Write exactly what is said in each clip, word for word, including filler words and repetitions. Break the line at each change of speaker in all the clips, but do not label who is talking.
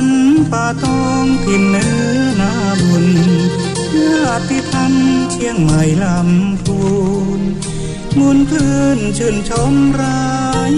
นป่าตองถิ่นเนื้อนาบุญญาติธรรมเชียงใหม่ลำพูนมุนคืนชื่นชมราย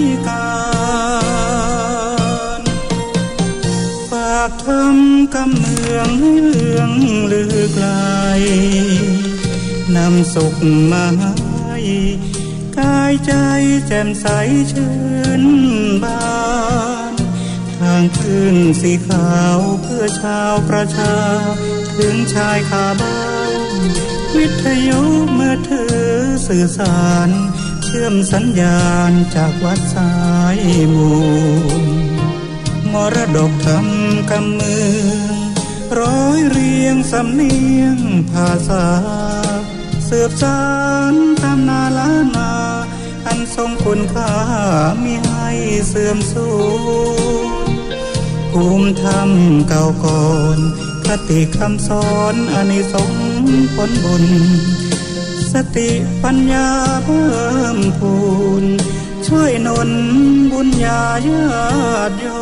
การฝากทำกำเมืองให้เลืองลือไกลนำสุขมาให้กายใจแจ่มใสชื่นบานทางขึ้นสีขาวเพื่อชาวประชาถึงชายคาบ้านวิทยุเมื่อถือสื่อสารเชื่อมสัญญาณจากวัดสายมูลมรดกธรรมกำเมืองร้อยเรียงสำเนียงภาษาสืบสานตำนาล้านนาอันทรงคุณค่ามิให้เสื่อมสูญภูมิธรรมเก่าก่อนคติคำสอนอานิสงส์ผลบุญสติปัญญาเพิ่มพูนช่วยหนุนบุญญาญาติโย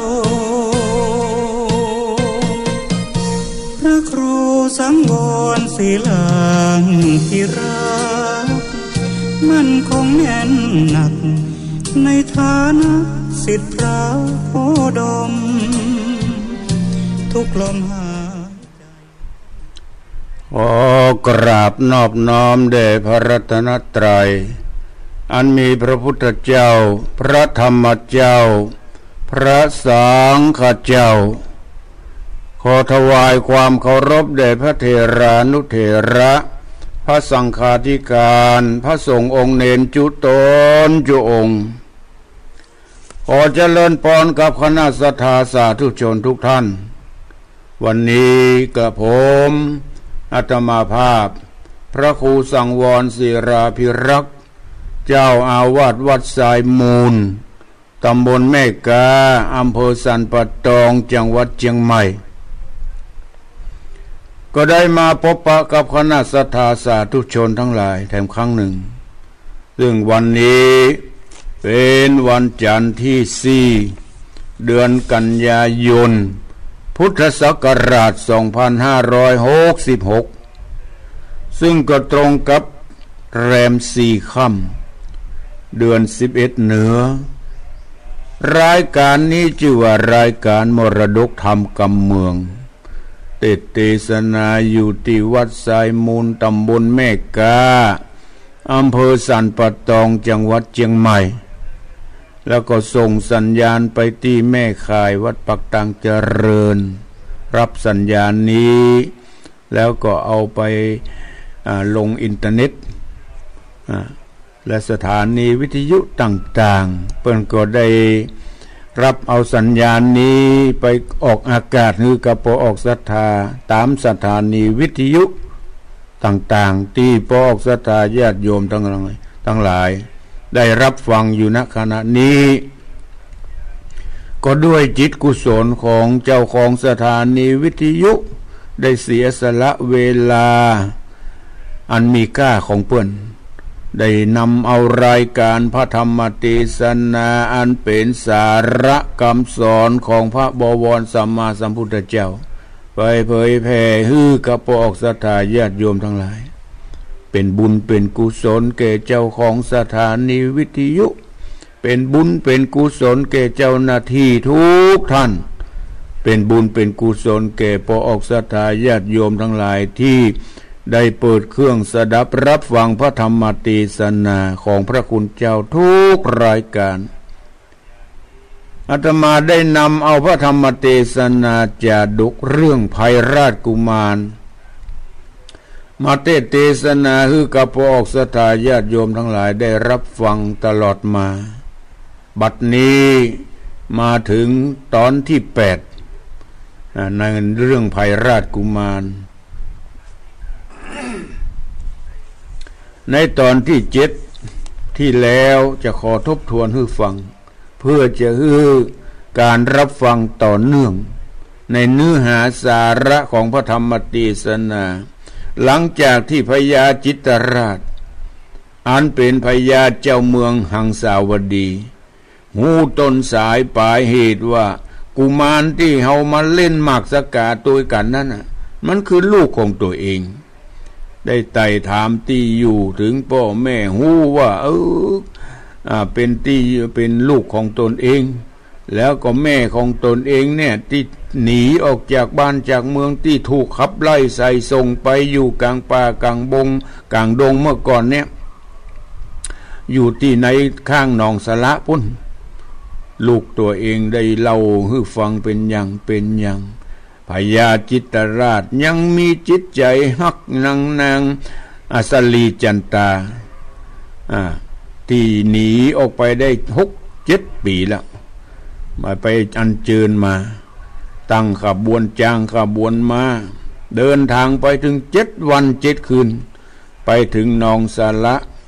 มพระครูสังวรศิลางที่รักมั่นคงแน่นหนักในฐานะศิษย์พระโพดมทุกลมหายใจ
ขอกราบนอบน้อมแด่พระรัตนตรัยอันมีพระพุทธเจ้าพระธรรมเจ้าพระสังฆเจ้าขอถวายความเคารพแด่พระเถรานุเถระพระสังฆาธิการพระสงฆ์องค์เนรจุตนจุองค์ขอเจริญพรกับคณะสัทธาสาธุชนทุกท่านวันนี้กับผมอาตมาภาพพระครูสังวรศิราภิรักษ์เจ้าอาวาสวัดสายมูลตำบลแม่กาอำเภอสันป่าตองจังหวัดเชียงใหม่ก็ได้มาพบปะกับคณะสัทธาสาธุชนทั้งหลายแถมครั้งหนึ่งซึ่งวันนี้เป็นวันจันทร์ที่สี่เดือนกันยายนพุทธศักราชสองพันห้าร้อยหกสิบหกซึ่งก็ตรงกับแรมสี่ค่ำเดือนสิบเอ็ดเหนือรายการนี้ชื่อว่ารายการมรดกธรรมกำเมืองเทศเทศนาอยู่ที่วัดสายมูลตำบลแม่กาอำเภอสันป่าตองจังหวัดเชียงใหม่แล้วก็ส่งสัญญาณไปที่แม่ข่ายวัดปักตังเจริญรับสัญญาณนี้แล้วก็เอาไปลงอินเทอร์เน็ตและสถานีวิทยุต่างๆเพิ่นก็ได้รับเอาสัญญาณนี้ไปออกอากาศคือกับปออกศรัทธาตามสถานีวิทยุต่างๆที่ปออกศรัทธาญาติโยมทั้งหลายทั้งหลายได้รับฟังอยู่ณขณะนี้ก็ด้วยจิตกุศลของเจ้าของสถานีวิทยุได้เสียสละเวลาอันมีค่าของเพิ่นได้นำเอารายการพระธรรมเทศนาอันเป็นสาระคำสอนของพระบวรสัมมาสัมพุทธเจ้าไปเผยแผ่ฮื้อกับปอกศรัทธาญาติโยมทั้งหลายเป็นบุญเป็นกุศลแก่เจ้าของสถานีวิทยุเป็นบุญเป็นกุศลแก่เจ้าหน้าที่ทุกท่านเป็นบุญเป็นกุศลแก่ปอกศรัทธาญาติโยมทั้งหลายที่ได้เปิดเครื่องสดับรับฟังพระธรรมเทศนาของพระคุณเจ้าทุกรายการอาตมาได้นำเอาพระธรรมเทศนาจาดกเรื่องภัยราชกุมารมาเทศเทศนาฮือกับพวกศรัทธาญาติโยมทั้งหลายได้รับฟังตลอดมาบัดนี้มาถึงตอนที่แปดในเรื่องภัยราชกุมารในตอนที่เจ็ดที่แล้วจะขอทบทวนให้ฟังเพื่อจะให้การรับฟังต่อเนื่องในเนื้อหาสาระของพระธรรมเทศนาหลังจากที่พญาจิตรราชอันเป็นพญาเจ้าเมืองหังสาวดีหูต้นสายปลายเหตุว่ากุมารที่เฮามาเล่นหมากสกาตัวกันนั่นน่ะมันคือลูกของตัวเองได้ไต่ถามที่อยู่ถึงพ่อแม่ฮู้ว่าเอออ่าเป็นที่เป็นลูกของตนเองแล้วก็แม่ของตนเองเนี่ยที่หนีออกจากบ้านจากเมืองที่ถูกขับไล่ใส่ส่งไปอยู่กลางป่ากลางบงกลางดงเมื่อก่อนเนี่ยอยู่ที่ในข้างหนองสละพุ่นลูกตัวเองได้เล่าให้ฟังเป็นอย่างเป็นอย่างพญาจิตรราชยังมีจิตใจฮักนางนางอสลีจันตาอ่าที่หนีออกไปได้หกเจ็ดปีแล้วมาไปอัญเชิญมาตั้งขบวนจ้างขบวนมาเดินทางไปถึงเจ็ดวันเจ็ดคืนไปถึงหนองสาระ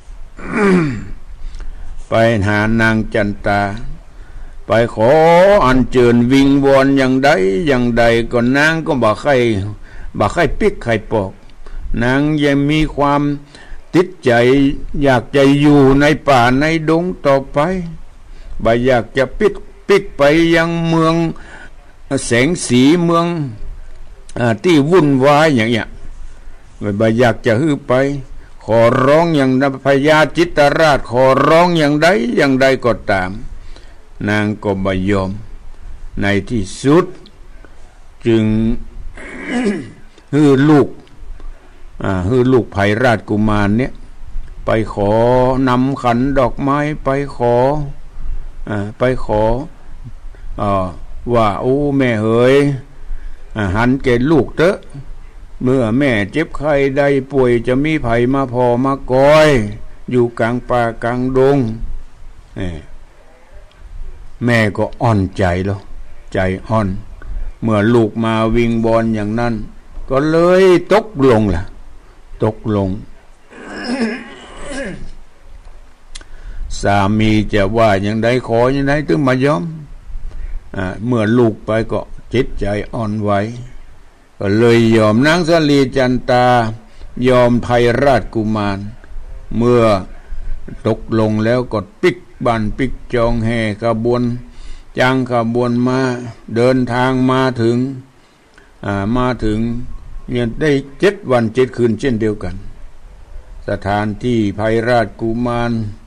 ไปหานางจันตาไปขออัญเชิญวิงวอนอย่างใดอย่างใดก็นางก็บ่ใครบ่ใครปิกใครปอกนางยังมีความติดใจอยากจะอยู่ในป่าในดงต่อไปบ่อยากจะปิดปิกไปยังเมืองแสงสีเมืองที่วุ่นวายอย่างเงี้ยบ่อยากจะฮื้อไปขอร้องอย่างพญาจิตรราชขอร้องอย่างใดอย่างใดก็ตามนางก็บ่ยอมในที่สุดจึง ฮื้อลูกอ่าฮื้อลูกไผ่ราชกุมารเนี่ยไปขอนำขันดอกไม้ไปขออ่าไปขออ่าว่าโอ้แม่เอ๋ยหันแก่ลูกเถอะเมื่อแม่เจ็บไข้ได้ป่วยจะมีไผมาพอมากอยอยู่กลางป่ากลางดงแม่ก็อ่อนใจแล้วใจอ่อนเมื่อลูกมาวิงบอลอย่างนั้นก็เลยตกลงล่ะตกลง สามีจะว่าอย่างใดขออย่างใดถึงมายอมเมื่อลูกไปก็จิตใจอ่อนไหวก็เลยยอมนางสลีจันตายอมไพราชกุมารเมื่อตกลงแล้วก็ปิกบันปิกจองแห่ขบวนจ้างขบวนมาเดินทางมาถึงมาถึงเนี่ยได้เจ็ดวันเจ็ดคืนเช่นเดียวกันสถานที่ไพราชกุมาร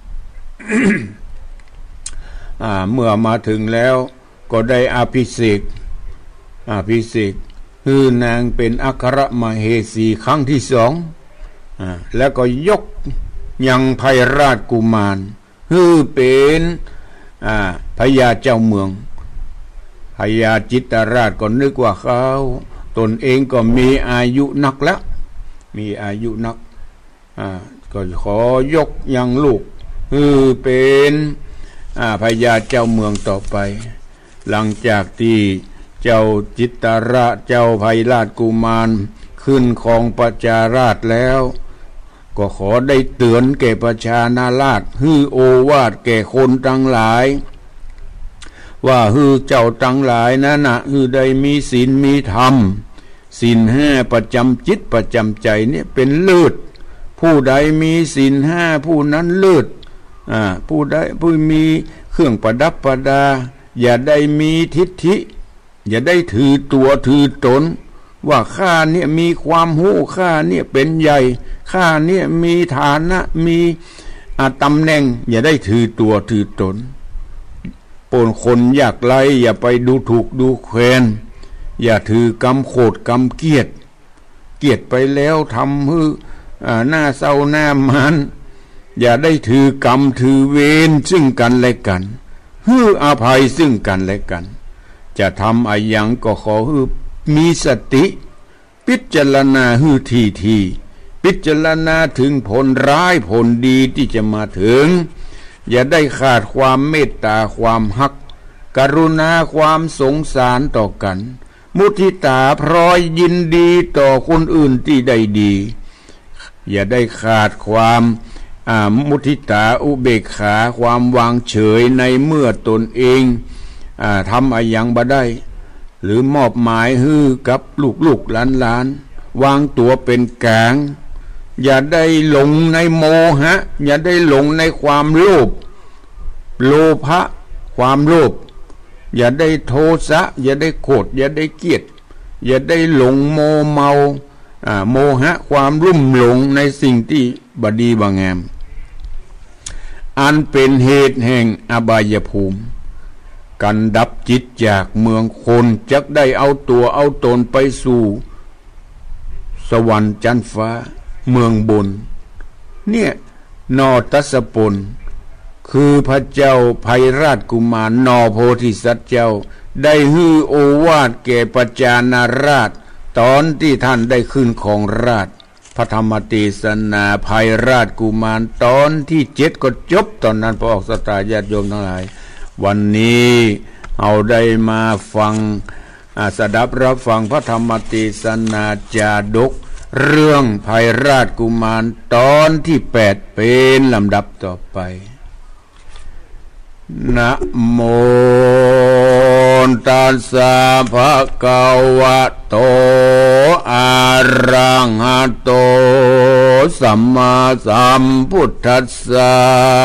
เมื่อมาถึงแล้วก็ได้อภิเษกอภิเษกคือนางเป็นอัครมเหสีครั้งที่สองอ่าแล้วก็ยกยังไพราชกุมารคือเป็นอ่าพญาเจ้าเมืองพญาจิตรราชก็นึกว่าเขาตนเองก็มีอายุนักแล้วมีอายุนักอ่าก็ขอยกยังลูกคือเป็นอ่าพญาเจ้าเมืองต่อไปหลังจากที่เจ้าจิตรราชเจ้าไพราชกุมารขึ้นของประชาราชแล้วก็ขอได้เตือนแก่ประชานาราชฮือโอวาทแก่คนทั้งหลายว่าฮือเจ้าทั้งหลายนั้นน่ะฮือได้มีศีลมีธรรมศีลห้าประจำจิตประจำใจเนี่ยเป็นเลิศผู้ใดมีศีลห้าผู้นั้นเลิศอ่าผู้ใดผู้มีเครื่องประดับประดาอย่าได้มีทิฏฐิอย่าได้ถือตัวถือตนว่าข้าเนี่ยมีความหู้ข้าเนี่ยเป็นใหญ่ข้าเนี่ยมีฐานะมีตำแหน่งอย่าได้ถือตัวถือตนปนคนอยากไล่อย่าไปดูถูกดูแคลนอย่าถือกรรมโขดกรรมเกียรติเกียรติไปแล้วทำให้หน้าเศร้าหน้ามันอย่าได้ถือกรรมถือเวรซึ่งกันและกันให้อภัยซึ่งกันและกันจะทำอะไรอย่างก็ขอให้มีสติพิจารณาให้ทีทีพิจารณาถึงผลร้ายผลดีที่จะมาถึงอย่าได้ขาดความเมตตาความฮักกรุณาความสงสารต่อกันมุทิตาพร้อยยินดีต่อคนอื่นที่ได้ดีอย่าได้ขาดความมุทิตาอุเบกขาความวางเฉยในเมื่อตนเองทำอะไรอย่างบ่ได้หรือมอบหมายให้กับลูกๆหลานๆวางตัวเป็นกลางอย่าได้หลงในโมหะอย่าได้หลงในความโลภโลภะความโลภอย่าได้โทสะอย่าได้โกรธอย่าได้เกลียดอย่าได้หลงโมเมาอ่าโมหะความลุ่มหลงในสิ่งที่บดีบางามอันเป็นเหตุแห่งอบายภูมิกันดับจิตจากเมืองคนจักได้เอาตัวเอาตนไปสู่สวรรค์จันทร์ฟ้าเมืองบนเนี่ยนอตัสปนคือพระเจ้าภัยราชกุมารนอโพธิสัตว์เจ้าได้ฮือโอวาทแก่ปัจจานาราชตอนที่ท่านได้ขึ้นของราชพระธรรมเทศนาภัยราชกุมารตอนที่เจ็ดก็จบตอนนั้นพระออกสตาญาติโยมทั้งหลายวันนี้เอาได้มาฟังสดับรับฟังพระธรรมเทศนาจาดกเรื่องภัยราชกุมารตอนที่แปดเป็นลำดับต่อไปนะโมตัสสะภะคะวะโตอะระหะโตสัมมาสัมพุทธัสสะ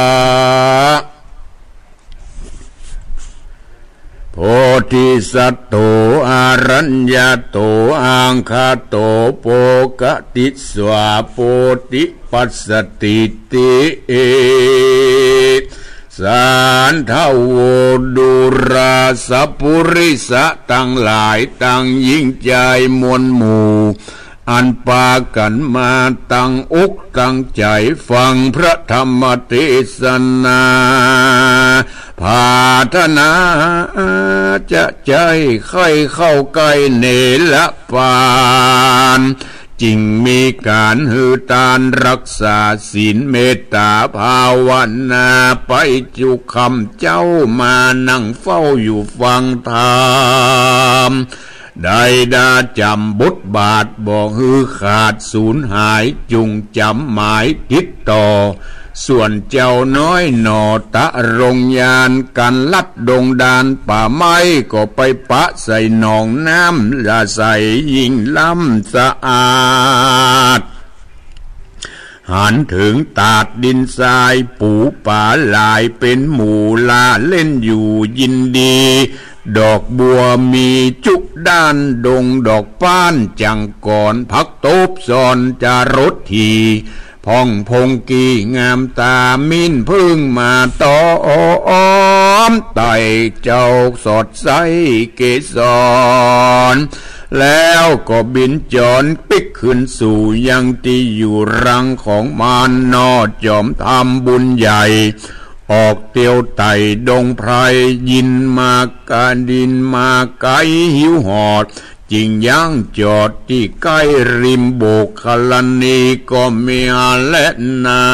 โพธิสัตโตอารัญญาโตอังคาโตโปกติสวาโพธิปัสสติติเอสานทาวดุราสัพพุริสะตั้งหลายตั้งยิ่งใจมวลหมู่อันปากันมาตั้งอกตั้งใจฟังพระธรรมเทศนาพาธนาจะใจใครเข้าใกล้เนรปานจึงมีการหือตานรักษาศีลเมตตาภาวนาไปจุคำเจ้ามานั่งเฝ้าอยู่ฟังธรรมได้ดาจำบทบาทบอกฮือขาดสูญหายจุงจำหมายติดต่อส่วนเจ้าน้อยหนอตะรงยานกันลัดดงดานป่าไม้ก็ไปปะใส่หนองน้ำละใส่ยิ่งล้ำสะอาดหันถึงตาดดินทรายปูป่าลายเป็นหมู่ลาเล่นอยู่ยินดีดอกบัวมีจุกด้านดงดอกป้านจังก่อนพักโตบซอนจารถทีพ่องพงกีงามตามินพึ่งมาตอมไต่เจ้าสดใสเกสรแล้วก็บินจรปิกขึ้นสู่ยังที่อยู่รังของมารนอจอมทำบุญใหญ่ออกเตียวไต่ดงไพรยินมากาดินมาไกหิวหอดจิงย่างจอดที่ใกล้ริมโบกคลนีก็มีและนา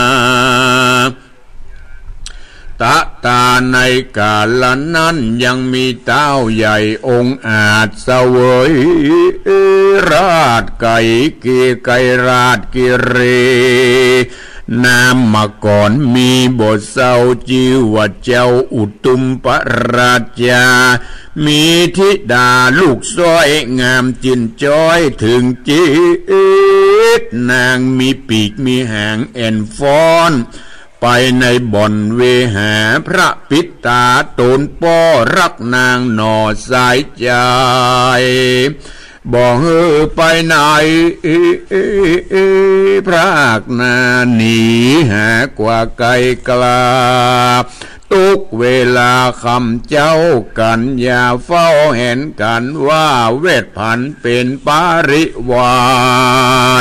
ตาตาในกาลนั้นยังมีเต้าใหญ่องค์อาจเสวยราชไก่เกไกราชกิเรนามมาก่อนมีบทเศร้าจิว่าเจ้าอุตุมปราชามีธิดาลูกซ้อยงามจินจ้อยถึงจิตนางมีปีกมีหางแอนฟอนไปในบ่อนเวหาพระปิตาตนป้อรักนางหน่อสายใจบอกเฮอไปไหนพระกนาหนีหากว่าไกลกลาทุกเวลาคำเจ้ากันอย่าเฝ้าเห็นกันว่าเวทพันเป็นปาริวาร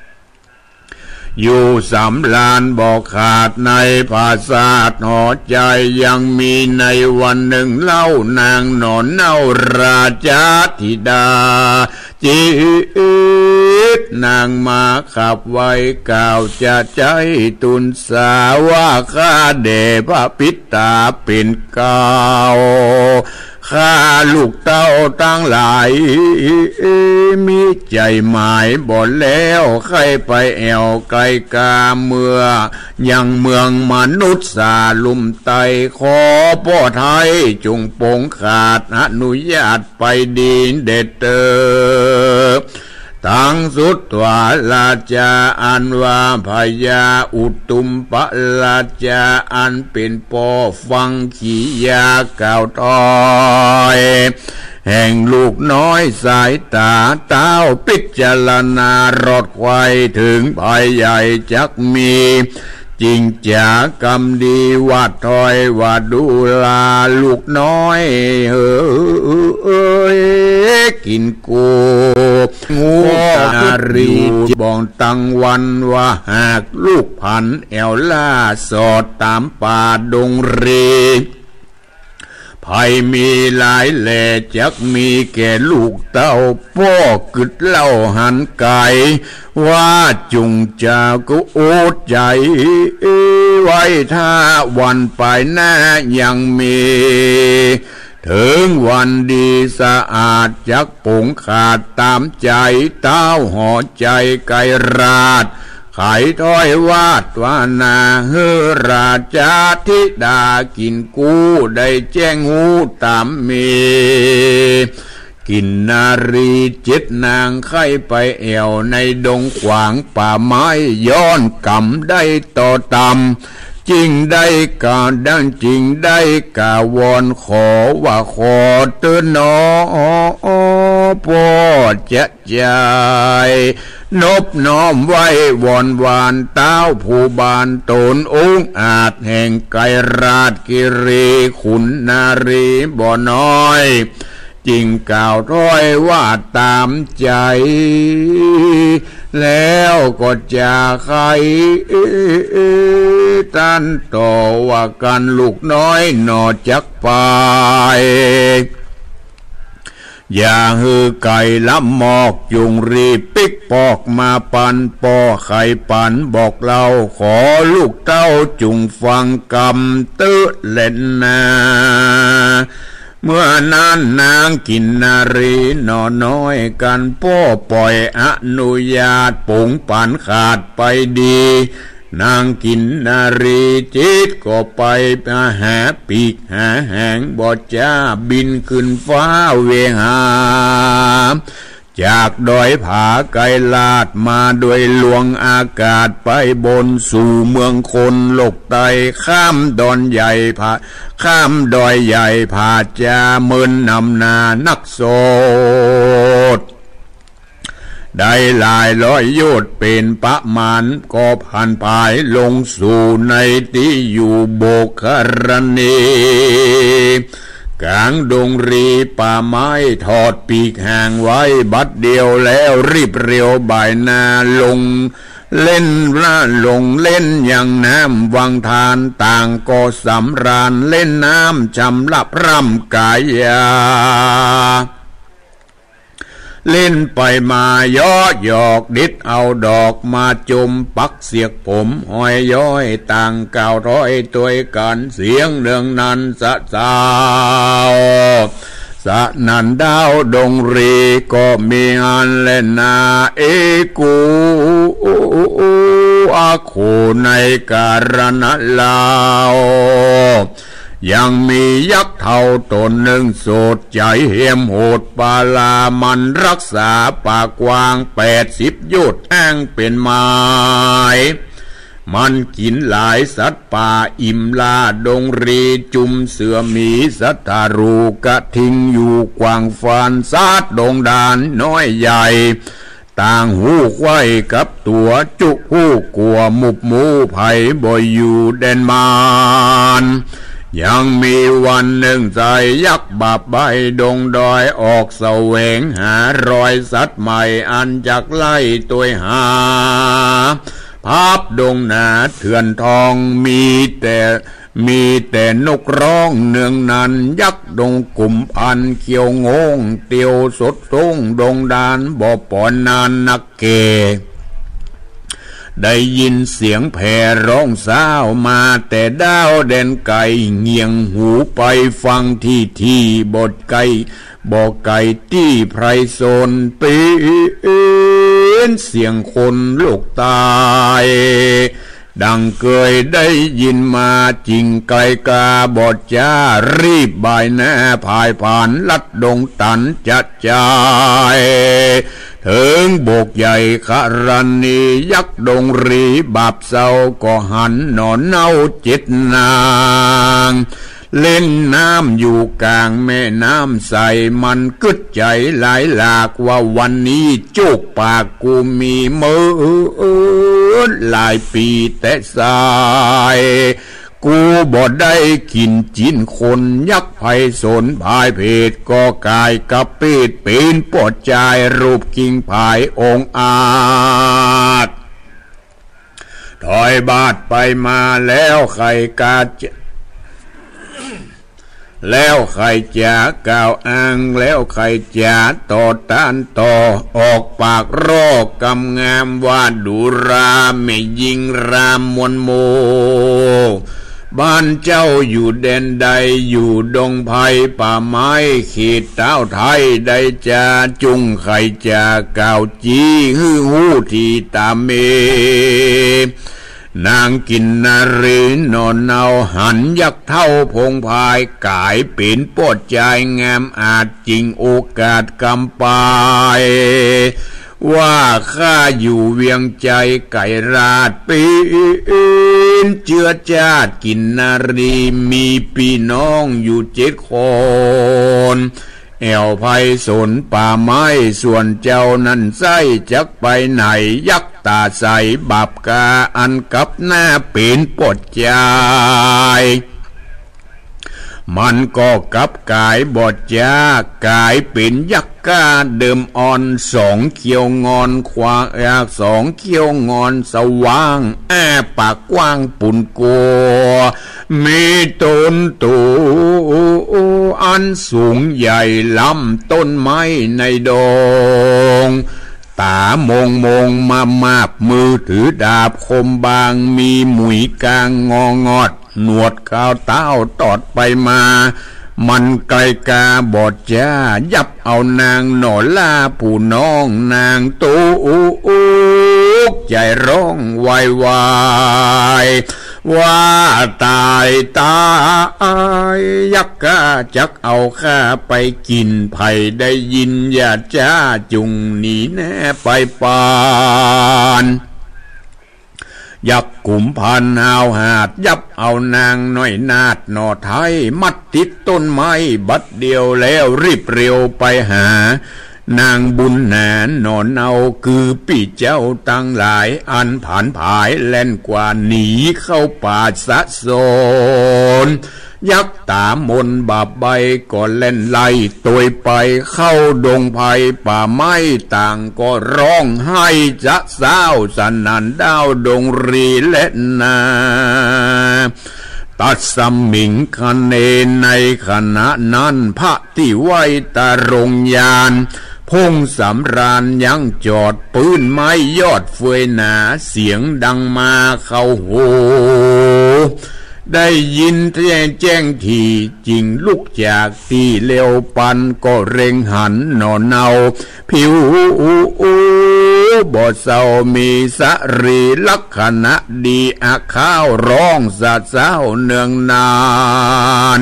อยู่สำลานบอกขาดในภาษาหอใจยังมีในวันหนึ่งเล่านางนอนเน่าราชธิดาจิตนางมาขับไว้กล่าวจะใจตุนสาว่าข้าเดพระปิตาเป็นเก่าข้าลูกเต้าตั้งหลายมีใจหมายบ่แล้วใครไปแอวไกลกาเมื่อยังเมืองมนุษย์สาลุมไตขอพ่อไทยจงปงขาดอนุญาตไปดีเด็ดเตอตั้งสุดวาลาจาอันว่าพยาอุตุมปะลาจาอันเป็นปอฟังขียาเก่าถอยแห่งลูกน้อยสายตาเต้าพิจารณารอดควายถึงภัยใหญ่จักมีจริงจากรรมดีวาดถอยวาดดูลาลูกน้อยเอ้ยกินกูงูนารีบองตังวันว่าหากลูกพันแอวล่าสอดตามป่าดงเรภัยมีหลายแหล่จักมีแก่ลูกเต้าพ่อกึดเล่าหันไก่ว่าจุงจาก็โอดใจไว้ถ้าวันไปหน้ายังมีถึงวันดีสะอาดจักผงขาดตามใจเต้าห่อใจไกราดไข่ถ้อยวาดวานาเฮราชาธิดากินกู้ได้แจ้งหูตามมีกินนารีจิตนางไข่ไปแอวในดงขวางป่าไม้ย้อนกำได้ต่อตำจริงได้กาดังจริงได้กาวอนขอว่าขอเตือนนอปอจะใจนบน้อมไว้วอนวานเต้าผู้บานตนองค์อาจแห่งไกรราชกิรีขุนนารีบ่อน้อยจริงกล่าวถ้อยว่าตามใจแล้วก็จะใครตันต่อว่ากันลูกน้อยหนอจักไปอย่าฮือไก่ล้ำหมอกยุงรีปิกปอกมาปันปอไข่ปันบอกเราขอลูกเต้าจุงฟังกำตื้อเล่นนาเมื่อนั้นนางกินนารีนอน้อยกันป้อปล่อยอนุญาตปุ๋งปันขาดไปดีนางกินนารีจิตก็ไปหาปีกหาแหงบอจ้าบินขึ้นฟ้าเวหาจากดอยผาไกลลาดมาโดยลวงอากาศไปบนสู่เมืองคนโลกไตข้ามดอนใหญ่ผาข้ามดอยใหญ่ผาจาเมินนำนานักโสดได้หลายร้อยโยชน์เป็นประมาณก็ผ่านภายลงสู่ในที่อยู่โบกรณีกลางดงรีป่าไม้ทอดปีกห่างไว้บัดเดียวแล้วรีบเร็วบ่ายนาลงเล่นล่าลงเล่นอย่างน้ำวังทานต่างก็สำราญเล่นน้ำชำลับร่ำกายาเล่นไปมาย่อหยอกดิดเอาดอกมาจมปักเสียกผมห้อยย้อยต่างก่าวร้อยตัวกันเสียงเรื่องนั้นสะสาวสะนันดาวดงรีก็มีอันเล่นนาเอกูอาโคในการณะลาวยังมียักษ์เท่าตนหนึ่งโสดใจเหี้ยมโหดปาลามันรักษาปากกว้างแปดสิบโยชน์แห้งเป็นไม้มันกินหลายสัตว์ป่าอิ่มลาดงรีจุมเสือหมีสัตตารูกระทิงอยู่กวางฟานซาดดงดานน้อยใหญ่ต่างหูไว้กับตัวจุหูกลัวมุบมูไผ่บ่อยอยู่แดนมานยังมีวันหนึ่งใจยักษ์บาปใบดงดอยออกแสวงหารอยสัตว์ใหม่อันจากไล่ตัวหาภาพดงนาเถื่อนทองมีแต่มีแต่นกร้องเนืองนันยักษ์ดงกลุ่มพันเขียวงงเตียวสดทงดงดานบ่ปอนนานนักเกได้ยินเสียงแผ่ร้องสาวมาแต่ดาวแดนไก่เงียงหูไปฟังที่ที่บทไก่บอกไก่ที่ไพรโซนเป็นเสียงคนลูกตายดังเคยได้ยินมาจริงไกลกาบอดจ้ารีบบ่ายหน้าพายผ่านลัดดงตันจัดใจถึงโบกใหญ่คารณียักษ์ดงรีบาปเศร้าก็หันหนอนเน่าจิตนางเล่นน้ำอยู่กลางแม่น้ำใสมันกึดใจหลายหลากว่าวันนี้จุกปากกูมีมือหลายปีแต่สายกูบ่ได้กินจินคนยักษ์ไพศาลพายเพศก็กายกับปีดเป็นปอดใจรูปกิ่งผายองอาจถอยบาดไปมาแล้วใครกาจะแล้วใครจะกล่าวอ้างแล้วใครจะต่อต้านต่อออกปากรอกกำงามว่าดุราไม่ยิงรามมวลโมบ้านเจ้าอยู่แดนใดอยู่ดงไผ่ป่าไม้ขีดเต้าไทยได้จะจุงใครจะกล่าวจีฮือหูที่ตามเมนางกินนารีนอนเนาหันยักเท่าพงพายกายเป็นปอดใจงามอาจจริงโอกาสกำปายว่าข้าอยู่เวียงใจไก่ราดปีนเจือจาดกินนารีมีพี่น้องอยู่เจ็ดคนแอวไพศาลป่าไม้ส่วนเจ้านั้นไส้จักไปไหนยักตาใสบาปกาอันกับหน้าเป็นปดใจมันก็กับกายบอดจากายเป็นยักษ์กาเดิมอ่อนสองเขียวงอนควางอยากสองเขียวงอนสว่างแอ้ปากกว้างปุ่นกัวมีต้นตูอันสูงใหญ่ลำต้นไม้ในดงตามงมงมามาบมือถือดาบคมบางมีหมุยกลางงองอดหนวดขาวเต้าตอดไปมามันไกลกาบอดจ้ายับเอานางหนอลาผู้น้องนางตูใจร้องวายวายว่าตายตายยักษ์กาจักเอาข้าไปกินไผ่ได้ยินอย่าจ้าจุงหนีแน่ไปปานยักษ์กุมพันหาวหาดยับเอานางน้อยนาดหนอไทยมัดติดต้นไม้บัดเดียวแล้วรีบเร็วไปหานางบุญแหนนอนเอาคือปีเจ้าตั้งหลายอันผ่านผายแล่นกว่าหนีเข้าป่าสะโซนยักษ์ตามนบาปใบก็เล่นไล่ตัวไปเข้าดงไผ่ป่าไม้ต่างก็ร้องไห้จะเศร้าสนันดาวดงรีเล่นนาตัดสมิงคะเนในขณะนั้นพระที่ไหวตารงยานพงสำราญยังจอดปืนไม้ยอดเฟยหนาเสียงดังมาเข้าโหได้ยินแจ้งแจ้งทีจริงลุกจากที่เลวปันก็เร่งหันหนอนเนาผิวบอดเศร้ามีสรีลักษณะดีอาข้าวร้องสะเศร้าเนืองนาน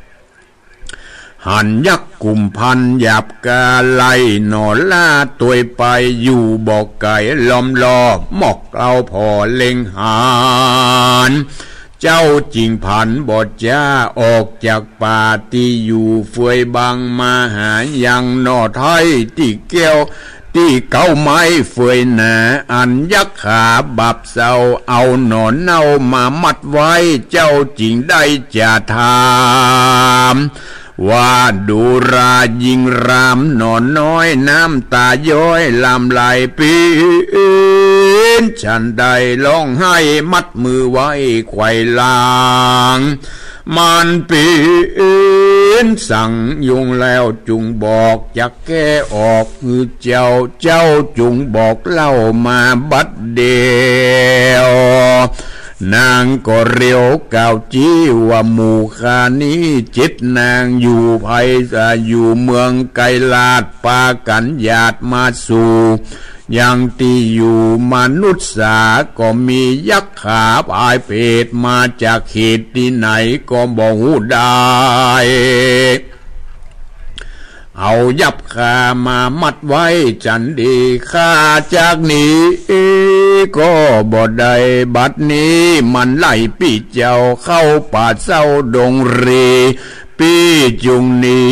หันยักษ์กุมพันหยาบกาไลหนอล่าตัวไปอยู่บอกไก่ล้อมลอบหมอกเอาพอเล็งหานเจ้าจริงผันบอดจ้าออกจากป่าที่อยู่เฟยบางมาหายังนอไทยที่แก้วที่เก้าไม้เฟยหนาอันยักษ์ขาบับเศร้าเอาหนอนเน่ามามัดไว้เจ้าจริงได้จะทำว่าดูรายิงรามหนอนน้อยน้ำตาย้อยลำไหลปีนฉันได้ร้องไห้มัดมือไว้ไขว่ลางมันปีนสั่งยุงแล้วจุงบอกจะแก้ออกคือเจ้าเจ้าจุงบอกเล่ามาบัดเดียวนางก็เรียวกล่าวจี้ว่าหมู่คานี้จิตนางอยู่ไผ่อยู่เมืองไกลาดปากันหยาดมาสู่ยังที่อยู่มนุษย์สาก็มียักษ์ขาพายเพศมาจากเขตที่ไหนก็บอกหูได้เอายับขามามัดไว้จันดีข้าจากนี้ก็บ่ได้บัดนี้มันไล่ปีเจ้าเข้าป่าเศร้าดงรีปีจุงนี้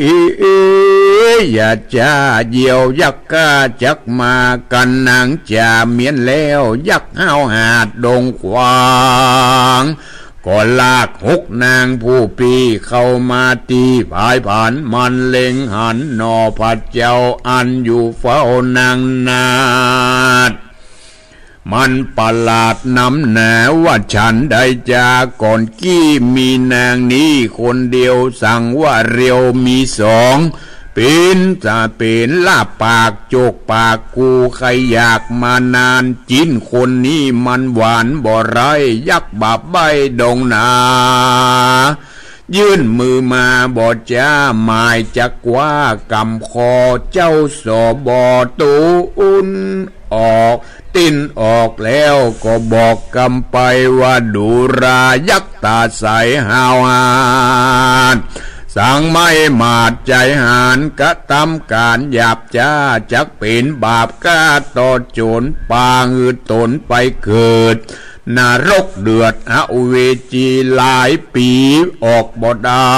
อย่าจ้าเยี่ยวยักกาจักมากันนางจ่าเมียนแล้วยักห้าวหาดดงขวางก็ลากหกนางผู้ปีเข้ามาตีผายผ่านมันเล็งหันนอผัดเจ้าอันอยู่เฝ้านางนาดมันประหลาดน้ำแหนว่าฉันได้จาก่อนกี้มีนางนี้คนเดียวสั่งว่าเรียวมีสองเป็นจะเป็นลาปากโจกปากกูใครอยากมานานจินคนนี้มันหวานบ่ไรยักบาบใบดงนายื่นมือมาบอจ้าหมายจักว่ากำคอเจ้าสอบอตูอุ่นออกติ้นออกแล้วก็บอกกำไปว่าดูรายักตาใสหาวหานสั่งไม่มาดใจหานกะทำการหยาบจ้าจักเป็นบาปกาต่อโจรปาหือตนไปเกิดนรกเดือดอเวจีหลายปีออกบ่ได้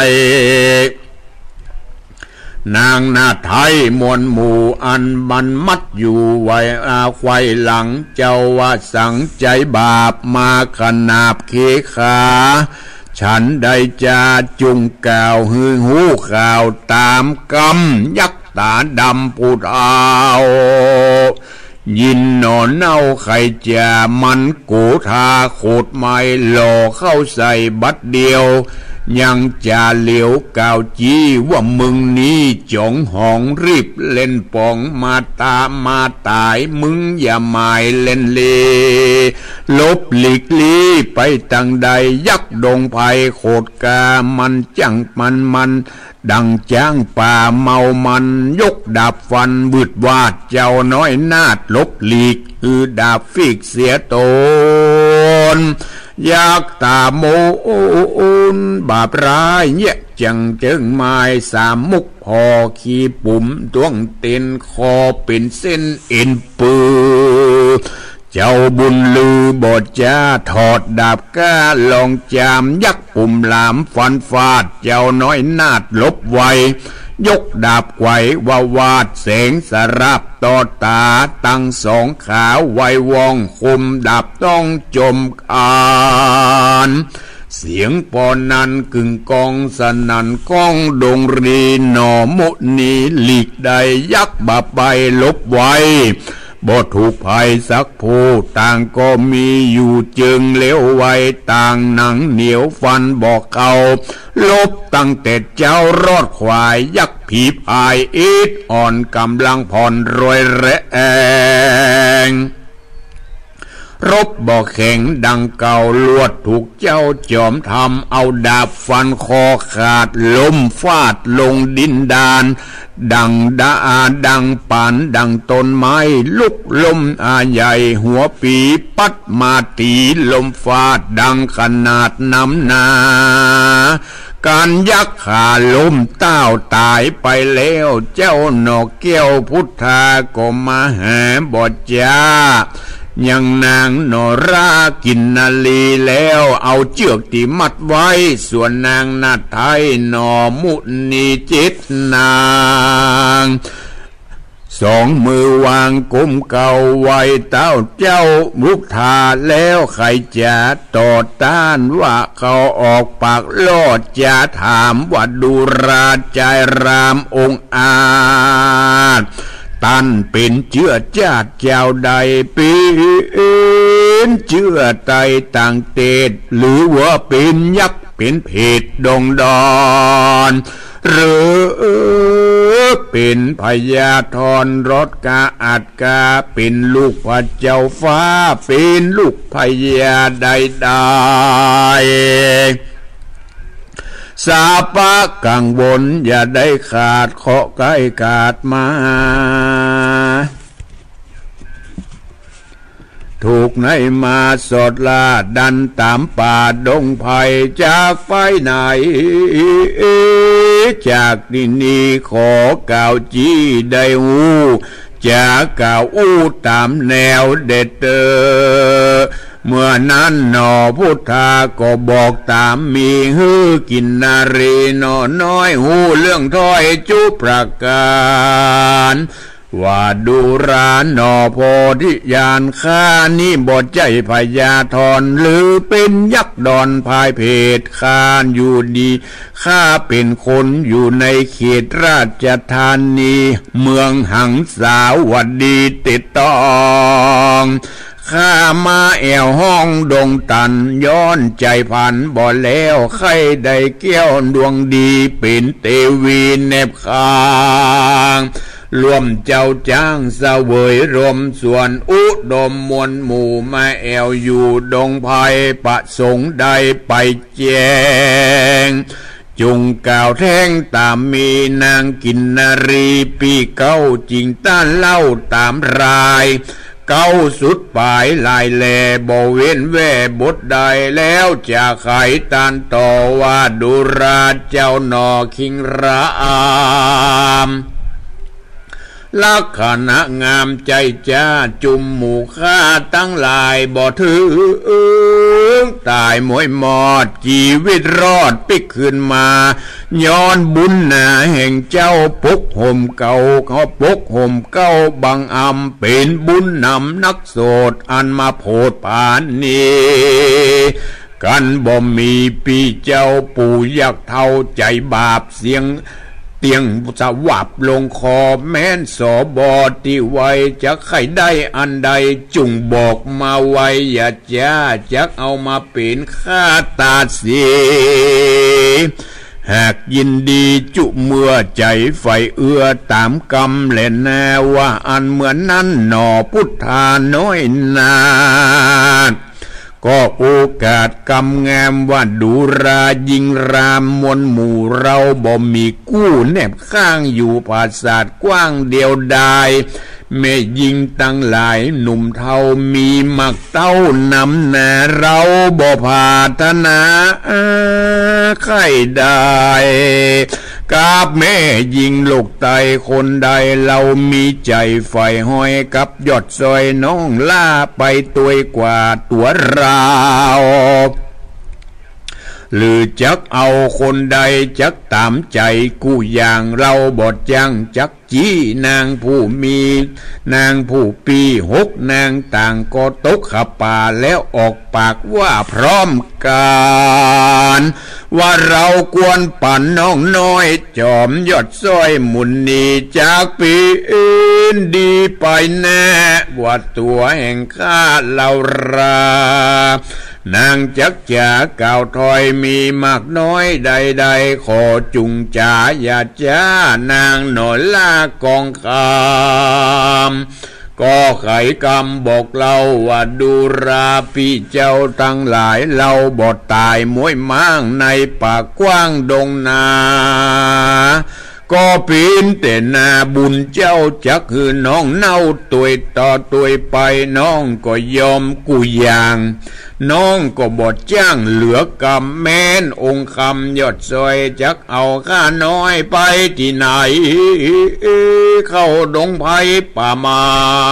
นางนาไทยมวลหมู่อันมันมัดอยู่ไว้อาควายหลังเจ้าว่าสังใจบาปมาขนาบเคขาฉันได้จะจุงกล่าวฮือหูข่าวตามกำยักตาดำพูดเอายินนอนเน่าไข่จะมันกูทาโคดไม้หล่อเข้าใส่บัดเดียวยังจะเหลียวกาวจีว่ามึงนี้จงหองรีบเล่นปองมาตามาตายมึงอย่าหมายเล่นเลลบหลีกลีไปตั้งใดยักดงไผ่โคดกามันจังมันมันดังจ้างป่าเมามันยกดาบฟันบืดวาดเจ้าน้อยนาดลบหลีกคือดาบฟิกเสียตนอยากตาโมอุนบาปร้ายเนี่ยจังเจิงไม้สามมุกพอขี้ปุ่มดวงเต็นคอเป็นเส้นเอ็นปือเจ้าบุญลือบอดจ้าถอดดาบก้าลองจามยักปุ่มหลามฟันฟาดเจ้าน้อยนาดลบไวยกดาบไขว่วาวาดแสงสรับต่อตาตั้งสองขาไววองคุมดาบต้องจมอานเสียงปอนันกึ่งกองสนันก้องดงรีหนอมุนีหลีกใดยักบาใบลบไว้บ่ถูกภัยสักผู้ต่างก็มีอยู่จึงเลี้ยวไว้ต่างหนังเหนียวฟันบอกเขาลบตั้งแต่เจ้ารอดควายยักผีพายอิดอ่อนกำลังผ่อนรวยแรงรบบ่แข็งดังเก่าลวดถูกเจ้าจอมทำเอาดาบฟันคอขาดล้มฟาดลงดินดานดังดาดังปานดังต้นไม้ลุกลมอาใหญ่หัวปีปัดมาตีลมฟาดดังขนาดน้ำนาการยักขาล้มเต้าตายไปแล้วเจ้านกแก้วพุทธาก็มาหาบอดจ้ายังนางนรากินนาลีแล้วเอาเชือกที่มัดไว้ส่วนนางนาไทยนอมุนีจิตนางสองมือวางกุมเก่าไว้เต้าเจ้ามุกทาแล้วใครจะต่อต้านว่าเขาออกปากลอดจะถามว่าดูราใจรามองค์อาจตันเป็นเชื่อจาดเจ้าใดเป็นเชื่อไตต่างเตดหรือว่าเป็นยักษ์เป็นเพศดงดอนหรือเป็นพญาธรรถกาอัดกาเป็นลูกพระเจ้าฟ้าเป็นลูกพญาใดใดสาปะกังวลอย่าได้ขาดเคาะใกล้กาดมาถูกไหนมาสดลาดันตามป่าดงไผ่จากไฟไหนจากที่นี้ขอกล่าวจี้ได้หูจะกล่าวอู้ตามแนวเด็ดเตอเมื่อนั้นหนอพุทธาก็บอกตามมีฮื้อกินนารีหนอน้อยหูเรื่องถ้อยจุประการว่าดูราหนอโพธิญาณข้านี่บทใจพญาธรหรือเป็นยักษ์ดอนพายเพศข้าอยู่ดีข้าเป็นคนอยู่ในเขตราชธานีเมืองหังสาวดีติดต้องข้ามาแอวห้องดงตันย้อนใจพันบ่แล้วใครได้เกี้ยวดวงดีเป็นเทวีเนบคางรวมเจ้าจ้างเสวยรมส่วนอุดมมวลหมู่มาแอวอยู่ดงไผ่ประสงค์ใดไปแจงจุงกล่าวแท่งตามมีนางกินนารีปีเก้าจริงต้านเล่าตามรายเก้าสุดปลายลายแลบ่เว้นแว่บทใดแล้วจะไขตานต่อว่าดุราเจ้าหนอคิงรามลักษณะงามใจจ้าจุมหมู่ข้าตั้งหลายบ่ถือตายมวยมอดชีวิตรอดปิกขึ้นมาย้อนบุญนาแห่งเจ้าปกห่มเก่าเขาปกห่มเก้าบังอำเป็นบุญนำนักโสดอันมาโพดปานนี้กันบ่มีพี่เจ้าปู่ยักษ์เท่าใจบาปเสียงเตียงสวับลงคอแม้นสอบอที่ไว้จะใครได้อันใดจุงบอกมาไว้อย่าจ้าจักเอามาเป็นข้าตาเสียหากยินดีจุเมื่อใจไฟเอื้อตามกรรมแลแน่ว่าอันเหมือนนั้นหนอพุทธาน้อยนาก็โอกาสกำงามว่าดูรายิงรามมวลหมู่เราบ่มีกู้แนบข้างอยู่ปราสาทกว้างเดียวดายแม่ยิงตั้งหลายหนุ่มเทามีมักเต้านำแน่เราบ่พาธนาใครได้กาบแม่ยิงลูกไตคนใดเรามีใจไฟห้อยกับยอดซอยน้องล่าไปตัวกว่าตัวเราหรือจักเอาคนใดจักตามใจกู้อย่างเราบอดจังจักจี้นางผู้มีนางผู้ปีหกนางต่างก็ตกขับป่าแล้วออกปากว่าพร้อมกันว่าเราควรปั่นน้องน้อยจอมยอดซ้อยหมุนนีจากปีอื่นดีไปแน่ว่าตัวแห่งข้าเรารานางจักจ่ากล่าวถอยมีมากน้อยใดๆขอจุงจ่าอย่าจ้านางหน่อยล่ากองคำก็ไขกรรมบอกเราว่าดูราพี่เจ้าทั้งหลายเราบอดตายมวยมั่งในป่ากว้างดงนาก็ปีนแต่นาบุญเจ้าจักคือน้องเน่าตัวต่อตัวไปน้องก็ยอมกูอย่างน้องก็บอดจ้างเหลือกำแม้นองค์คำยอดซอยจักเอาข้าน้อยไปที่ไหนเข้าดงไผ่ป่าไม้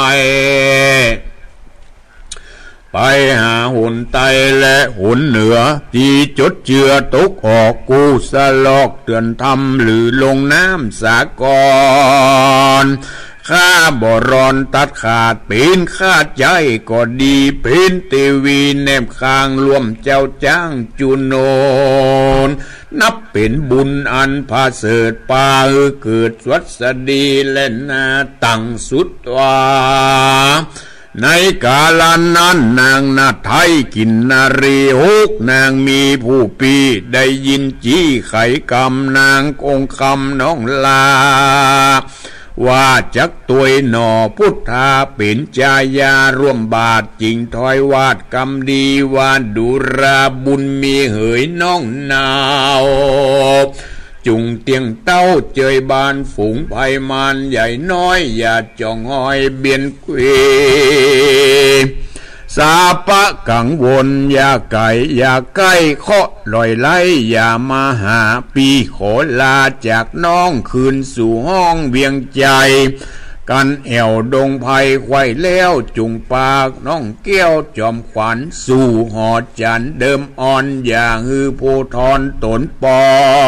ไปหาหุ่นไตและหุ่นเหนือที่จดเจือตกออกกูสลอกเตือนทำหรือลงน้ำสากรข้าบ่รอนตัดขาดเป็นข้าใจก็ดีเป็นเทวีแนบคางรวมเจ้าจ้างจุโนนนับเป็นบุญอันพาเสดป่าเกิดสวัสดีและนาตั้งสุดว่าในกาลนั้นนางนาไทยกินนารีฮกนางมีผู้ปีได้ยินจี้ไขกรรมนางองคำน้องลาว่าจักตัวหนอพุทธาเป็นจายาร่วมบาทจริงถอยวาดกรรมดีวานดุราบุญมีเหยน้องนาวจุงเตียงเต้าเจยบานฝูงไพมานใหญ่น้อยอย่าจ้องหอยเบียนเกวสาปะกังวลอย่าไก่อย่าใกล้เคาะลอยไล่อย่ามาหาปีขอลาจากน้องคืนสู่ห้องเวียงใจกันแอวดงไผ่ไข่แล้วจุงปากน้องแก้วจอมขวัญสู่หอจันเดิมอ่อนอย่าฮือโพธรตนปอ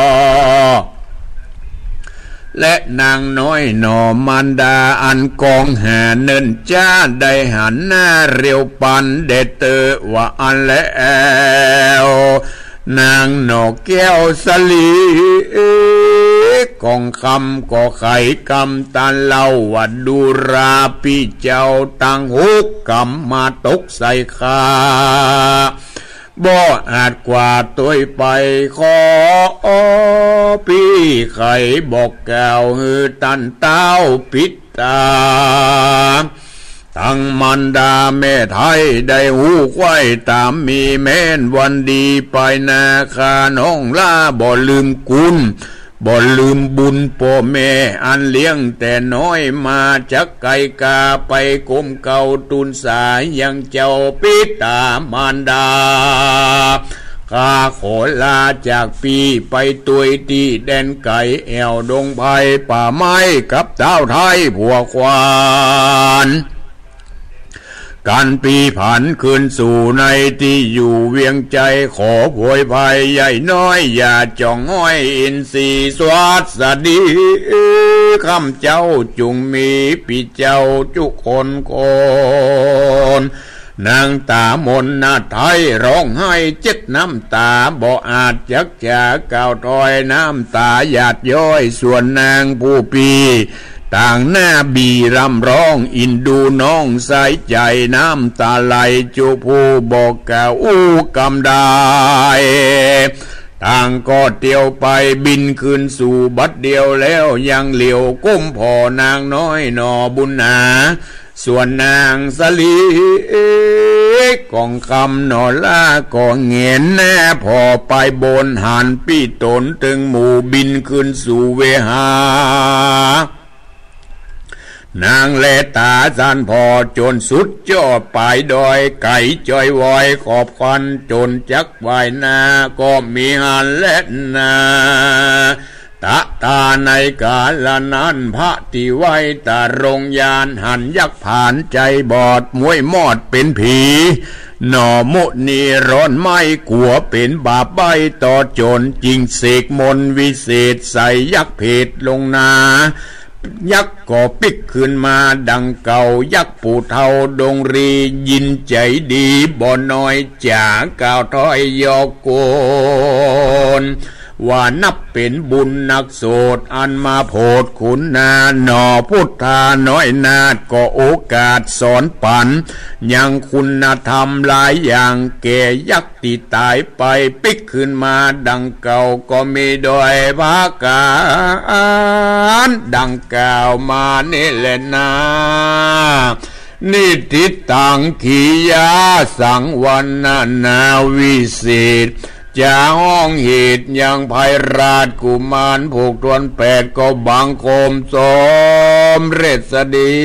และนางน้อยหนอมันดาอันกองแห่เนินจ้าได้หันหน้าเรียวปันเดเตอว่าอันแล้วนางหนอแก้วสลีกองคำก็ไขกำตันเล่าว่าดูราพี่เจ้าตั้งหุกกำมาตกใส่ขาบ่อาจกว่าตัวไปขอพี่ไข่บอกแก้วฮือตันเต้าปิดตาทั้งมันดาแม่ไทยได้หูไว้ตามมีแม่นวันดีไปนาคาน้องลาบ่ลืมกุลบ่ลืมบุญพ่อแม่อันเลี้ยงแต่น้อยมาจักไก่กาไปก้มเก่าตุนสายยังเจ้าปิตามารดาข้าขอลาจากปีไปตุยตีแดนไก่แอวดงไผ่ป่าไม้กับเต้าไทยผัวควานการปีผันคืนสู่ในที่อยู่เวียงใจขอโผยภัยใหญ่น้อยอย่าจ้องห้อยอินทรีสวัสดีคำเจ้าจุงมีปีเจ้าจุคนคนนางตามนนาไทยร้องไห้เจ็ดน้ำตาบ่อาจจักจะกล่าวถอยน้ำตาหยาดย้อยส่วนนางผู้ปีต่างหน้าบีรำร้องอินดูน้องใส่ใจน้ำตาไหลจูผู้บอกกล่าวอู้กำได้ต่างก็เตียวไปบินคืนสู่บัดเดียวแล้วยังเหลียวก้มพ่อนางน้อยนอบุญนาส่วนนางสลีกองคำนอล่าก็เงียนแน่พอไปบนหันปี้ตนตึงหมู่บินคืนสู่เวหานางเลตาจันพอจนสุดจอดปลายดอยไก่จอยวอยขอบควันจนจักวายนาก็มีหันและนาตะตาในกาลนั้นพระที่ไว้ตารงยานหันยักผ่านใจบอดมวยมอดเป็นผีหน่อมุนีร้อนไม่กลัวเป็นบาปใบต่อจนจริงเสกมนวิเศษใส่ยักเพดลงนายักษ์ก็ปิกขึ้นมาดังเก่ายักษ์ปู่เทาดงรียินใจดีบ่น้อยจาก่าวถอยยอกโกนว่านับเป็นบุญนักโสดอันมาโพดคุณนาหนอพุทธาน้อยนาดก็โอกาสสอนปันยังคุณธรรมหลายอย่างแก่ยักษ์ที่ตายไปปิกขึ้นมาดังเก่าก็มีโดยภาการดังกล่าวมานี่แหละนะนิติตังขียาสังวันนานาวิเศษจะห้องเหตุยังภัยราชกุมารผูกทวนแปดก็บังคมสมเร็จสดี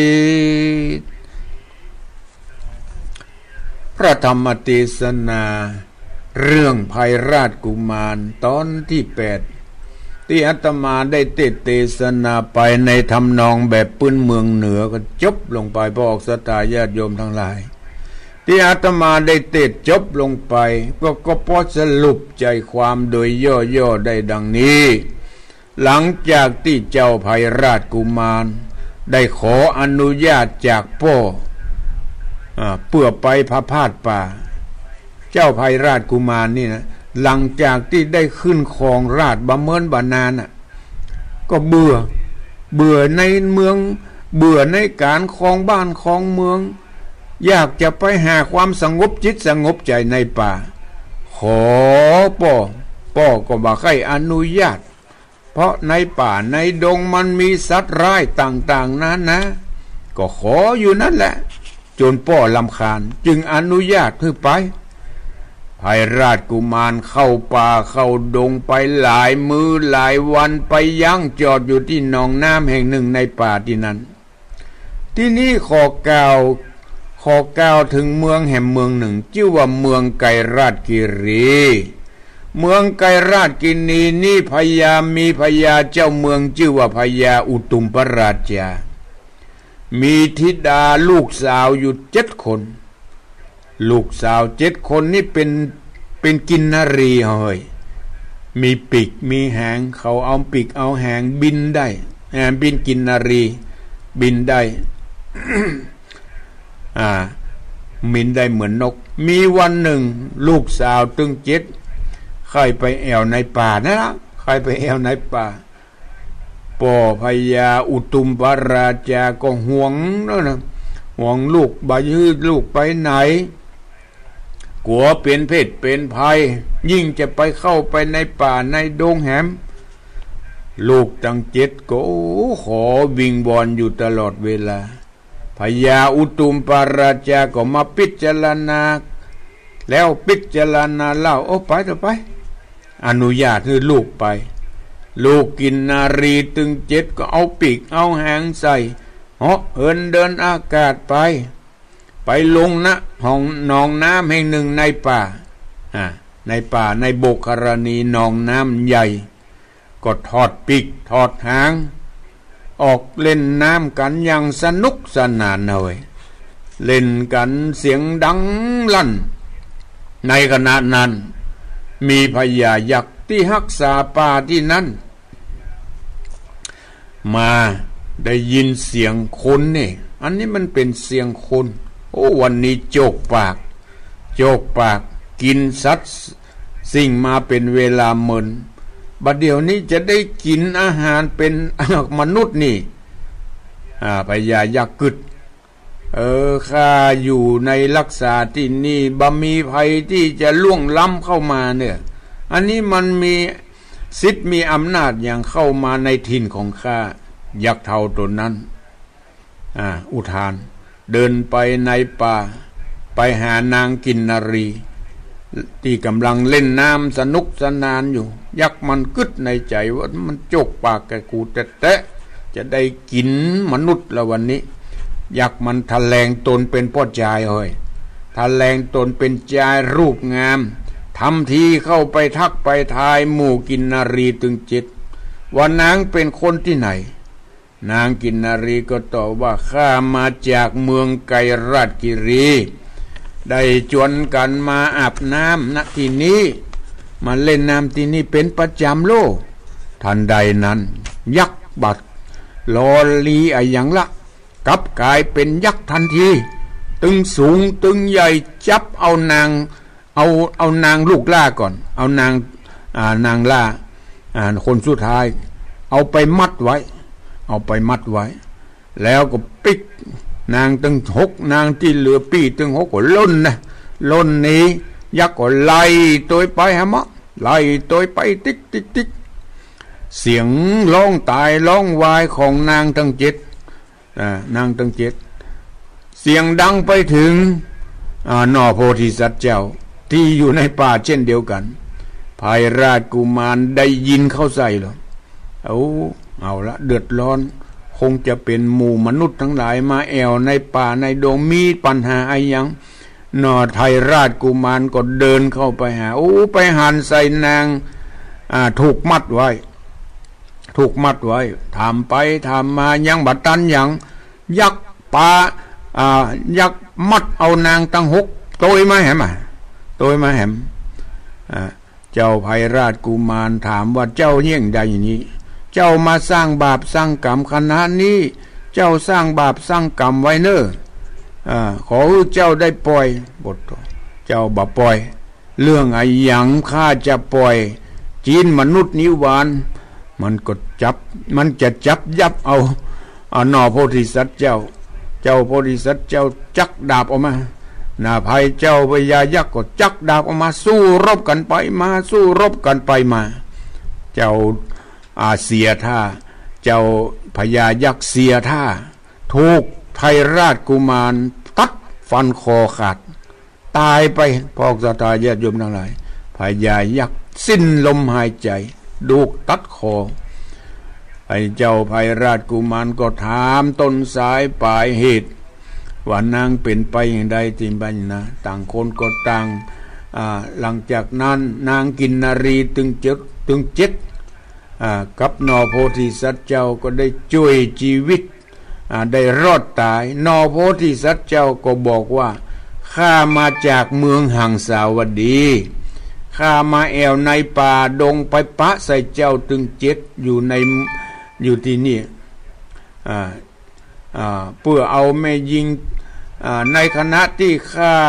พระธรรมเทศนาเรื่องภัยราชกุมารตอนที่แปดที่อาตมาได้เทศเทศนาไปในทำนองแบบปื้นเมืองเหนือก็จบลงไปพอออกสตาญาติโยมทั้งหลายที่อาตมาได้เทศจบลงไปก็ก็พอสรุปใจความโดยย่อๆได้ดังนี้หลังจากที่เจ้าภัยราชกุมารได้ขออนุญาตจากพ่อเพื่อไปพระพาสป่าเจ้าภัยราชกุมารนี่นะหลังจากที่ได้ขึ้นครองราชบำเมินบานานน่ะก็เบื่อเบื่อในเมืองเบื่อในการครองบ้านครองเมืองอยากจะไปหาความสงบจิตสงบใจในป่าขอพ่อพ่อก็บอกให้อนุญาตเพราะในป่าในดงมันมีสัตว์ร้ายต่างๆนั้นนะก็ขออยู่นั่นแหละจนพ่อลำคาญจึงอนุญาตให้ไปภัยราชกุมารเข้าป่าเข้าดงไปหลายมือหลายวันไปยั้งจอดอยู่ที่หนองน้ำแห่งหนึ่งในป่าที่นั้นที่นี่ขอกล่าวขขอกล่าวถึงเมืองแห่งเมืองหนึ่งชื่อว่าเมืองไกรราชกิรีเมืองไกรราชกินีนี่พญามีพญาเจ้าเมืองชื่อว่าพญาอุตุมพราชามีธิดาลูกสาวอยู่เจ็ดคนลูกสาวเจ็ดคนนี่เป็นเป็นกินนรีเฮ้ยมีปีกมีหางเขาเอาปีกเอาหางบินได้บินกินนรีบินได้ อ่าบินได้เหมือนนกมีวันหนึ่งลูกสาวตึงเจ็ดใครไปแอวในป่านะใครไปแอวในป่าป่อพญาอุตุมพราชาก็ห่วงนั่นนะห่วงลูกบายืดลูกไปไหนกลัวเป็นเพศเป็นภัยยิ่งจะไปเข้าไปในป่าในดงแหมลูกตั้งเจ็ดก็ขอวิงบอลอยู่ตลอดเวลาพญาอุตุมพราชาก็มาพิจารณาแล้วพิจารณาเล่าโอ้ไปเถอะไปอนุญาตให้ลูกไปลูกกินนารีตึงเจ็ดก็เอาปีกเอาหางใส่เหาะเหินเดินอากาศไปไปลงนะห้องหนองน้ำแห่งหนึ่งในป่าอ่าในป่าในโบกคารณีหนองน้ำใหญ่ก็ทอดปีกทอดหางออกเล่นน้ำกันอย่างสนุกสนานเลยเล่นกันเสียงดังลั่นในขณะนั้นมีพญายักษ์ที่รักษาป่าที่นั้นมาได้ยินเสียงคนนี่อันนี้มันเป็นเสียงคนโอ้วันนี้โจกปากโจกปากกินสัตว์สิ่งมาเป็นเวลาเมินบัดเดี๋ยวนี้จะได้กินอาหารเป็นมนุษย์นี่อ่าพญายักษ์กึดเออข้าอยู่ในรักษาที่นี่บ่มีภัยที่จะล่วงล้ำเข้ามาเนี่ยอันนี้มันมีสิทธิ์มีอำนาจอย่างเข้ามาในถิ่นของข้ายักษ์เท่าตนนั้นอ่าอุทานเดินไปในป่าไปหานางกินนรีที่กำลังเล่นน้ำสนุกสนานอยู่ยักษ์มันกึดในใจว่ามันโจกปากแกกูแตะจะได้กินมนุษย์ละวันนี้ยักษ์มันทะแลงตนเป็นพ่อชายเฮ้ยทะแลงตนเป็นชายรูปงามทำทีเข้าไปทักไปทายหมู่กินนารีตึงจิตว่านางเป็นคนที่ไหนนางกินนารีก็ตอบว่าข้ามาจากเมืองไกรราชกิรีได้ชวนกันมาอาบน้ำณที่นี้มาเล่นน้ำที่นี่เป็นประจำโลกทันใดนั้นยักษ์บัดลอลีอะอย่างละกลับกลายเป็นยักษ์ทันทีตึงสูงตึงใหญ่จับเอานางเอาเอานางลูกล่าก่อนเอานางอ่านางล่าอ่าคนสุดท้ายเอาไปมัดไว้เอาไปมัดไว้แล้วก็ปิกนางตึงหกนางที่เหลือปีตึงหกก็ล้นนะล้นนี้ยักษ์ก็ไล่ตัวไปฮะมะไล่ตัวไปติ๊กติ๊กติ๊กเสียงร้องตายร้องวายของนางทั้งเจ็ดนางทั้งเจ็ดเสียงดังไปถึงนอโพธิสัตว์เจ้าที่อยู่ในป่าเช่นเดียวกันภายราชกุมารได้ยินเข้าใส่หรอเอาเอาละเดือดร้อนคงจะเป็นหมู่มนุษย์ทั้งหลายมาแอวในป่าในดงมีปัญหาอะไรยังนอไทยราชกุมารก็เดินเข้าไปหาโอ้ไปหันใส่นางถูกมัดไว้ถูกมัดไว้ถามไปถามมายังบัดตันยังยักษ์ป่ายักษ์มัดเอานางตั้งหกโตยมาแหมโตยมาแหมเจ้าไพราชกุมารถามว่าเจ้าเยี่ยงใดอย่างนี้เจ้ามาสร้างบาปสร้างกรรมขนาดนี้เจ้าสร้างบาปสร้างกรรมไว้เนอะขอเจ้าได้ปล่อยบทเจ้าบ่ปล่อยเรื่องไอ้หยังข้าจะปล่อยจีนมนุษย์นิวานมันก็จับมันจะจับยับเอาเอาหนอโพธิสัตว์เจ้าเจ้าโพธิสัตว์เจ้าจักดาบออกมาหน้าภัยเจ้าพญายักษ์ก็จักดาบออกมาสู้รบกันไปมาสู้รบกันไปมาเจ้าอาเสียท่าเจ้าพญายักษ์เสียท่าถูกไทยราชกุมารตัดฟันคอขาดตายไปพอกสตาญาติโยมทั้งหลายพญายักษ์สิ้นลมหายใจดูกตัดคอไอ้เจ้าไพราชกุมารก็ถามต้นสายปลายเหตุว่านางเป็นไปอย่างใดจริงบัญนะต่างคนก็ต่างหลังจากนั้นนางกินนารีตึงเจ็ดตึงเจ็ดกับนอโพธิสัตว์เจ้าก็ได้ช่วยชีวิตได้รอดตายนอโพธิสัตว์เจ้าก็บอกว่าข้ามาจากเมืองหังสาวดีข้ามาแอวในป่าดงไปปะใส่เจ้าตึงเจ็ดอยู่ในอยู่ที่นี่เพื่อเอาแม่ยิงในคณะที่ข้า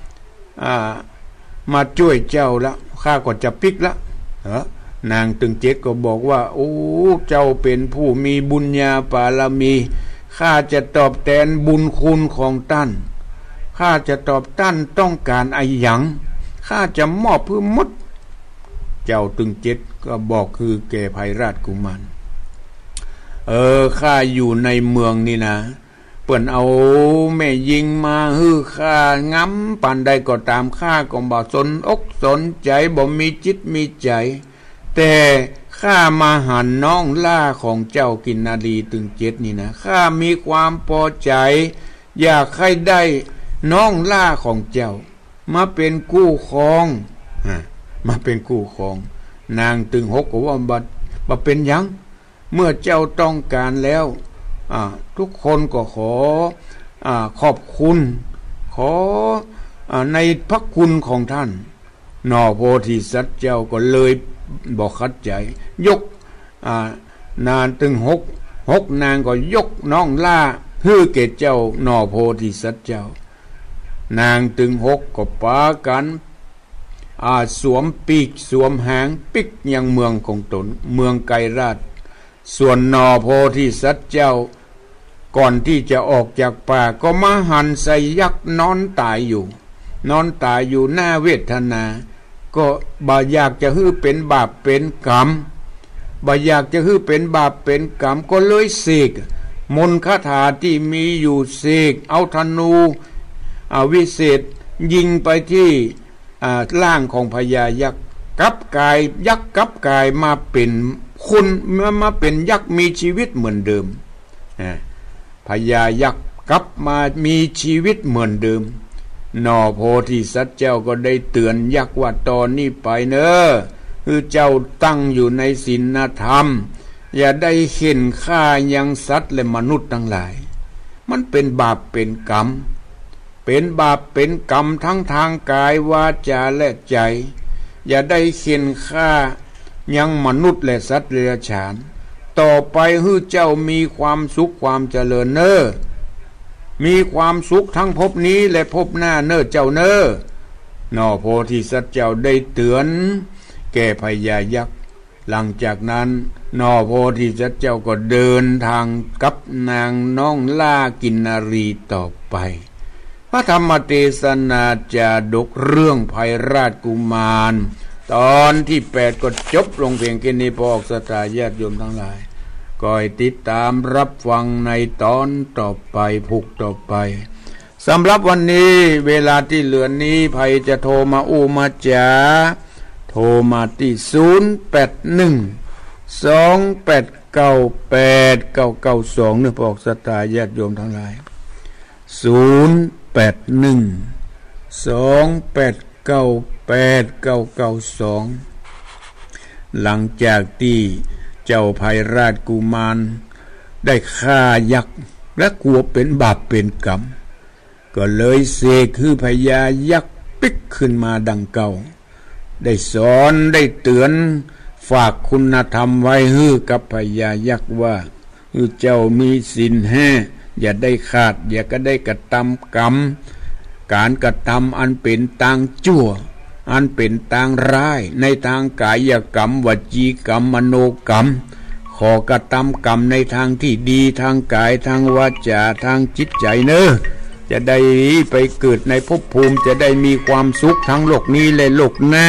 มาช่วยเจ้าแล้วข้าก็จะปิกแล้วนางตึงเจ็ดก็บอกว่าโอ้เจ้าเป็นผู้มีบุญญาบารมีข้าจะตอบแทนบุญคุณของท่านข้าจะตอบท่านต้องการอะไรหยังข้าจะมอบเพื่อมดเจ้าตึงเจ็ดก็บอกคือแก่ภัยราชกุมารเออข้าอยู่ในเมืองนี่นะเปิ่นเอาแม่ยิงมาฮื้อข้างำปานใดก็ตามข้าก็บ่สนอกสนใจบ่มีจิตมีใจแต่ข้ามาหันน้องล่าของเจ้ากินนารีตึงเจ็ดนี่นะข้ามีความพอใจอยากให้ได้น้องล่าของเจ้ามาเป็นกู้ครองมาเป็นกู้ครองนางตึงหกก็ว่าบ่บ่เป็นหยังเมื่อเจ้าต้องการแล้วทุกคนก็ขอขอบคุณขอในพระคุณของท่านนอโพธิสัตว์เจ้าก็เลยบอกขัดใจยกนานตึงหกหกนางก็ยกน้องล่าฮื้อแก่เจ้านอโพธิสัตว์เจ้านางตึงหกก็ปากันสวมปีกสวมหางปิกยังเมืองของตนเมืองไกรราชส่วนนอโพธิสัตว์เจ้าก่อนที่จะออกจากป่าก็มาหันใส่ยักษ์นอนตายอยู่นอนตายอยู่หน้าเวทนาก็บ่อยากจะฮื้อเป็นบาปเป็นกรรมบ่อยากจะฮื้อเป็นบาปเป็นกรรมก็เลยเสกมนต์คาถาที่มีอยู่เสกเอาธนูวิเศษยิงไปที่ล่างของพญายักษ์กับกายยักษ์กับกายมาเป็นคนมาเป็นยักษ์มีชีวิตเหมือนเดิมพญายักษ์กลับมามีชีวิตเหมือนเดิมนอโพธิสัตว์เจ้าก็ได้เตือนยักษ์ว่าตอนนี้ไปเนอะคือเจ้าตั้งอยู่ในศีลธรรมอย่าได้เห็นฆ่ายังสัตว์และมนุษย์ทั้งหลายมันเป็นบาปเป็นกรรมเป็นบาปเป็นกรรมทั้งทางกายวาจาและใจอย่าได้เห็นฆ่ายังมนุษย์และสัตว์เดรัจฉานต่อไปฮื้อเจ้ามีความสุขความเจริญเนอมีความสุขทั้งภพนี้และภพหน้าเนอเจ้าเนอนอโพธิสัตว์เจ้าได้เตือนแก่พญายักษ์หลังจากนั้นนอโพธิสัตว์เจ้าก็เดินทางกับนางน้องล่ากินนารีต่อไปพระธรรมเทศนาจาดกเรื่องภัยราชกุมารตอนที่แปดก็จบลงเพียงแค่นี้พอออกสตาญาติโยมทั้งหลายก็ให้ติดตามรับฟังในตอนต่อไปพุกต่อไปสำหรับวันนี้เวลาที่เหลือนี้ใครจะโทรมาอู้มาจ๋าโทรมาที่ศูนย์แปดหนึ่งสองแปดเก้าแปดเก้าเก้าสองเนี่ยพอออกสตาญาติโยมทั้งหลายศูนย์แปดหนึ่งสองแปดเก้าแปดเก้าเก้าสองหลังจากที่เจ้าภัยราชกุมารได้ฆ่ายักษ์และกลัวเป็นบาปเป็นกรรมก็เลยเสกคือพญายักษ์ปิกขึ้นมาดังเก่าได้สอนได้เตือนฝากคุณธรรมไว้ฮื้อกับพญายักษ์ว่าฮื้อเจ้ามีศีลห้าอย่าได้ขาดอย่าก็ได้กระทำกรรมการกระทำอันเป็นทางชั่วอันเป็นทางร้ายในทางกายกรรมวจีกรรมมโนกรรมขอกระทำกรรมในทางที่ดีทางกายทางวาจาทางจิตใจเนอะจะได้ไปเกิดในภพภูมิจะได้มีความสุขทั้งโลกนี้และโลกหน้า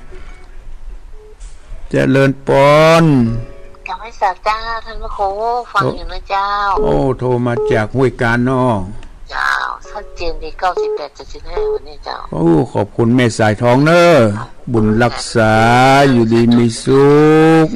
เจริญปอน
กลับให้สักจ้าท่านพระครูฟังอยู่นะเจ้า
โอ้โทรมาจากห้วยการนอ
เจ้าชัดเจนดีเก้าสิบแปดจุดสิบห้าวันนี้เจ้า
โอ้ขอบคุณแม่สายทองเนอะบุญรักษาอยู่ดีมีสุข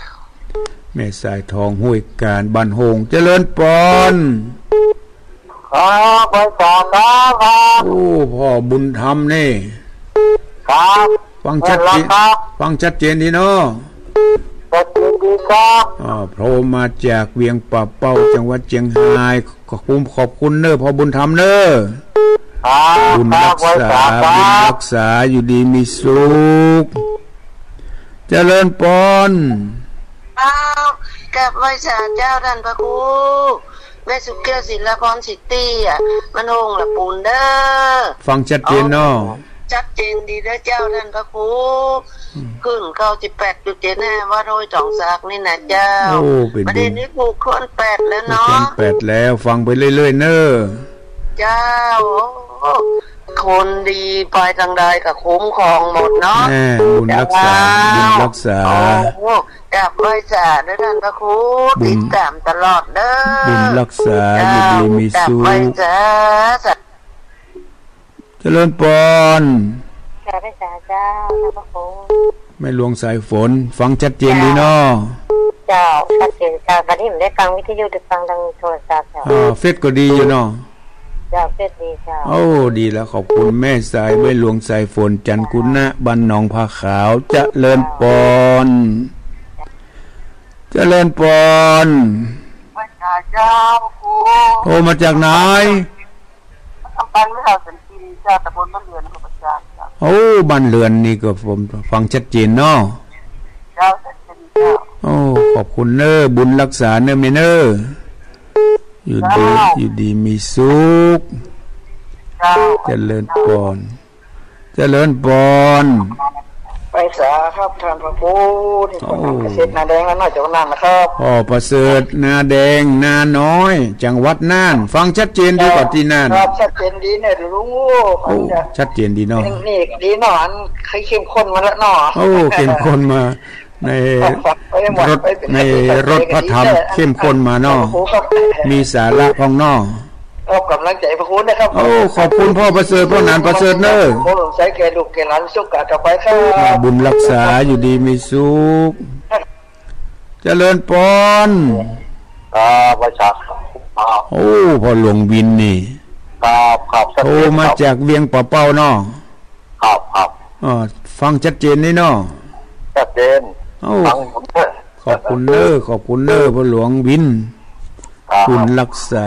แม่สายทองห้วยการบ้านโฮงเจริญปอน
ขอ
ครับไปต่อครับครับ
โอ้พ่อบุญธรรมนี่
ครับ
ฟังชัดเจนฟังชัดเจนดีเนาะ
ชัดเจนดีครับ
อ๋อโผล่มาจากเวียงป่าเป้าจังหวัดเชียงรายขอบคุณขอบคุณเนอพ่อบุญธรรมเนอบุญรักษาบุญรักษาอยู่ดีมีสุขเจริญพร
อ้าวกับไว้สาเจ้าท่านพระครูแม่สุเกียวศิลปรสิตี้อ่ะมันหงละปูนเด้อ
ฟังชัดเจนเนาะ
ชัดเจนดีเด้อเจ้าท่านพระครูขึ้นเก้าสิบแปดจุดเจ็ดห้าว่าโดยสองสักนี่นะเจ้าประเด็นนี้ผูกคนแปดแล้วเนาะ
แปดแล้วฟังไปเรื่อยๆเนอะ
เจ้าคนดีไปทางใดกับคุ้มครองหมดเนาะ
บุญรักษาบุญรักษา
กับไว้สาเด้อท่านพระครูติดตามตลอดเด้อ
บุญรักษาอยู่ดีมีสุขเจริญพร
แก่ไปสาเจ้าท่านพระครู
ไม่ลวงสายฝนฟังชัดเจนดีเนาะ
เจ้าชัดเจนเจ้าวันนี้ผมได้ฟังวิทยุได้ฟังทางโทรศัพท์เจ้า
อ่าเฟซก็ดีอยู่เนาะ
เจ้าเฟซดีเจ้า
โอ้ดีแล้วขอบคุณแม่สายไม่ลวงสายฝนจันกุณะบ้านหนองผาขาวเจริญพรเจริญพร
เจ้าครู
โทรมาจากไหน
อำเภอไม่เอาสันติเจ้าตำบลบ้านเรือนของประชาชน
โอ้บ้านเรือนนี่ก็ผมฟังชัดเจนเนาะ
เจ้าชัดเจนเจ้า
โอ้ขอบคุณเนอบุญรักษาเนอเมเนออยู่ดีอยู่ดีมีสุขเจริญพรเจริญพร
ไปสาครับท่านพระครูที่คนทำเกษตรนาแดงแล้วน้อยจังหวัดน่านนะครับ
พ่อประเสริฐนาแดงนาน้อยจังหวัดน่านฟังชัดเจนดีกว่าที่น่าน
ครับชัดเจนดีเนี่ยลุง
โอ้ชัดเจนดีเนาะ
นี่ดีเนาะอันเคยเข้มข้นมาแล้วเนาะ
โอ้เข้มข้นมาในรถในรถพระธรรมเข้มข้นมาเนาะมีสาระของเนาะ
เอากำลังใจพระคุณนะครับ
โอ้ขอบคุณพ่อประเสริฐพ่อนานประเสริฐเนอะ
ผมใช้แก่ลูกแก่หลานสุขกลับไปครับ
บุญรักษาอยู่ดีมีสุขเจริญพร
ครับประชา
โอ้พ่อหลวงวินนี่
ครับครับ
โทรมาจากเวียงป่าเป้าเนาะ
ครับครับ
อ๋อฟังชัดเจนนี่เนาะ
ชัดเจน
ฟังขอบคุณเนอขอบคุณเนอพ่อหลวงวินบุญรักษา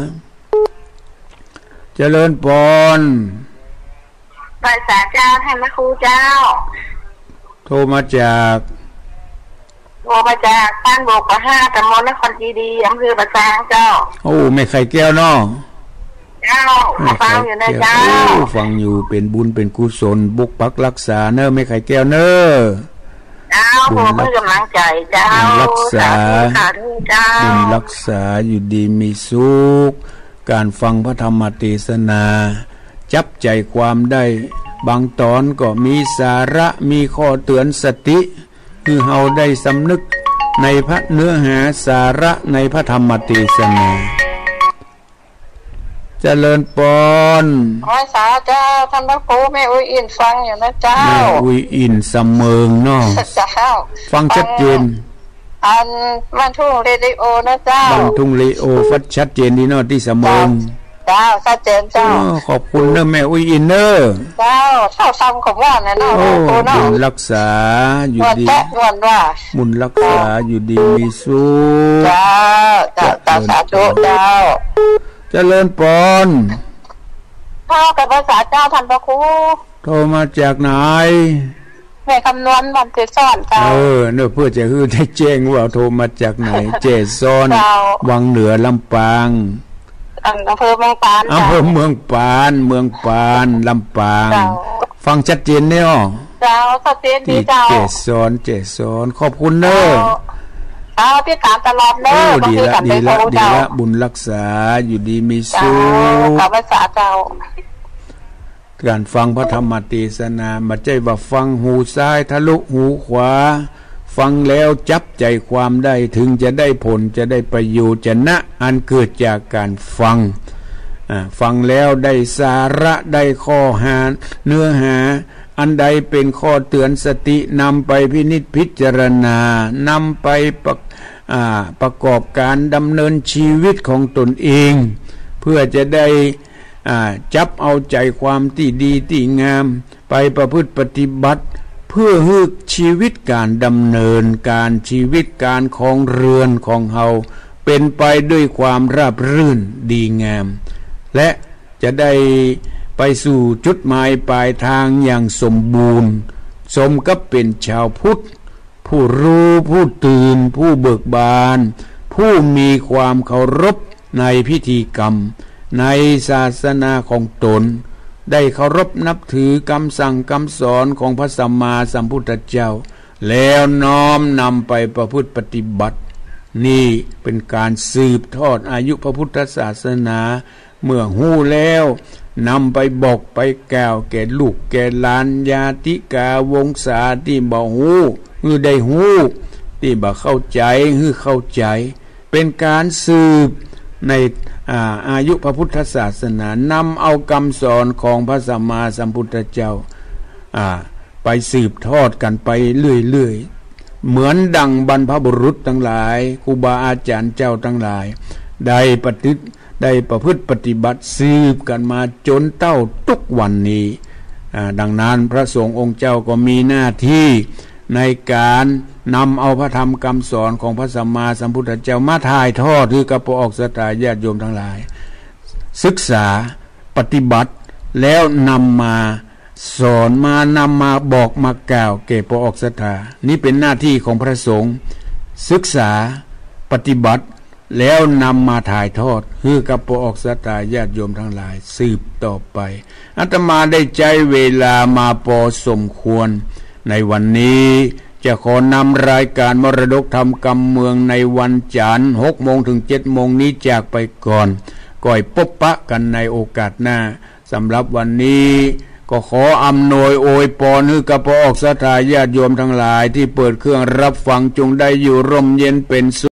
เจริญพร
ภาษาเจ้าท่านพระครูเจ้า
โทรมาจาก
โทรมาจากบ้านโบกประห้าตำบลนครจีดีอำเภอประสางเจ้า
โอ้ไม่ไข่แก้วเนาะ
เจ้าฟังอยู่นะเจ้า
ฟังอยู่เป็นบุญเป็นกุศลบุกปักรักษาเนอไม่ไข่แก้วเนอ
เจ้าผมเป็นกำลังใจเจ้า
รักษาบุญรักษาอยู่ดีมีสุขการฟังพระธรรมเทศนาจับใจความได้บางตอนก็มีสาระมีข้อเตือนสติคือเฮาได้สำนึกในพระเนื้อหาสาระในพระธรรมเทศนาเจริญพร
ขอสาเจ้าท่านพระครูแม่อุ้ยอินฟังอยู่นะเจ้า
แม่อุ้ยอินเสมิงเนาะฟังชัดเจน
อันบ้านทุ่งเรดิโอนะเจ้า
บ้านทุ่งเรดิโอฟัดชัดเจนดีเนาะที่เสมิง
เจ้าชัดเจนเจ้า
ขอบคุณเนอะแม่อุ้ยอินเนอร์
เจ้าเท่าซ้ำของว่าเนี่ยเนาะโอ้
บุญรักษาอยู่ดี
วันว่า
บุญรักษาอยู่ดีมีสุข
เจ้าเจ้าตาสาธุเจ้า
เจริญพร
พ่อกับภาษาเจ้าท่านพระครู
โทรมาจากไหน
แม่คำนวณบันเจซ้อนเจ้า
เออเนอะเพื่อจะคือได้แจ้งว่าโทรมาจากไหนเจซ้อนวังเหนือลำปาง
อำเภอเมืองปาน
อำเภอเมืองปานเมืองปานลำปางฟังชัดเจนเนี่ย
เจ้าชัดเจนดีเจ้า
เจซ้อนเจซ้อนขอบคุณเนอะ
เอาพี่ตามตลอดเนอะ
ดีละดีละดีละบุญรักษาอยู่ดีมีสุข
กับภาษาเจ้า
การฟังพระธรรมเทศนาไม่ใช่ว่าฟังหูซ้ายทะลุหูขวาฟังแล้วจับใจความได้ถึงจะได้ผลจะได้ประโยชน์จะนะอันเกิดจากการฟังฟังแล้วได้สาระได้ข้อหาเนื้อหาอันใดเป็นข้อเตือนสตินำไปพินิจพิจารณานำไปประประกอบการดำเนินชีวิตของตนเองเพื่อจะได้จับเอาใจความที่ดีที่งามไปประพฤติปฏิบัติเพื่อให้ชีวิตการดำเนินการชีวิตการของเรือนของเฮาเป็นไปด้วยความราบรื่นดีงามและจะได้ไปสู่จุดหมายปลายทางอย่างสมบูรณ์สมกับเป็นชาวพุทธผู้รู้ผู้ตื่นผู้เบิกบานผู้มีความเคารพในพิธีกรรมในศาสนาของตนได้เคารพนับถือคำสั่งคำสอนของพระสัมมาสัมพุทธเจ้าแล้วน้อมนำไปประพฤติปฏิบัตินี่เป็นการสืบทอดอายุพระพุทธศาสนาเมื่อหู้แล้วนำไปบอกไปกล่าวแก่ลูกแก่หลานญาติกาวงศาที่บ่ฮู้คือได้ฮู้ที่บ่เข้าใจคือเข้าใจเป็นการสืบใน อา, อายุพระพุทธศาสนานำเอาคำสอนของพระสัมมาสัมพุทธเจ้าไปสืบทอดกันไปเรื่อยๆเหมือนดังบรรพบุรุษทั้งหลายครูบาอาจารย์เจ้าทั้งหลายได้ปฏิได้ประพฤติปฏิบัติสืบกันมาจนเต้าทุกวันนี้ดังนั้นพระสงฆ์องค์เจ้าก็มีหน้าที่ในการนำเอาพระธรรมคำสอนของพระสัมมาสัมพุทธเจ้ามาถ่ายทอดให้กับพระออกศรัทธาญาติโยมทั้งหลายศึกษาปฏิบัติแล้วนำมาสอนมานำมาบอกมากล่าวแก่พระออกศรัทธานี่เป็นหน้าที่ของพระสงฆ์ศึกษาปฏิบัติแล้วนำมาถ่ายทอดให้กับพระออกศรัทธาญาติโยมทั้งหลายสืบต่อไปอาตมาได้ใจเวลามาพอสมควรในวันนี้จะขอนำรายการมรดกธรรมกำเมืองในวันจันทร์หกโมงถึงเจ็ดโมงนี้จากไปก่อนก่อยพบปะกันในโอกาสหน้าสำหรับวันนี้ก็ขออำนวยอวยพรให้กับพระออกศรัทธาญาติโยมทั้งหลายที่เปิดเครื่องรับฟังจงได้อยู่ร่มเย็นเป็นสุข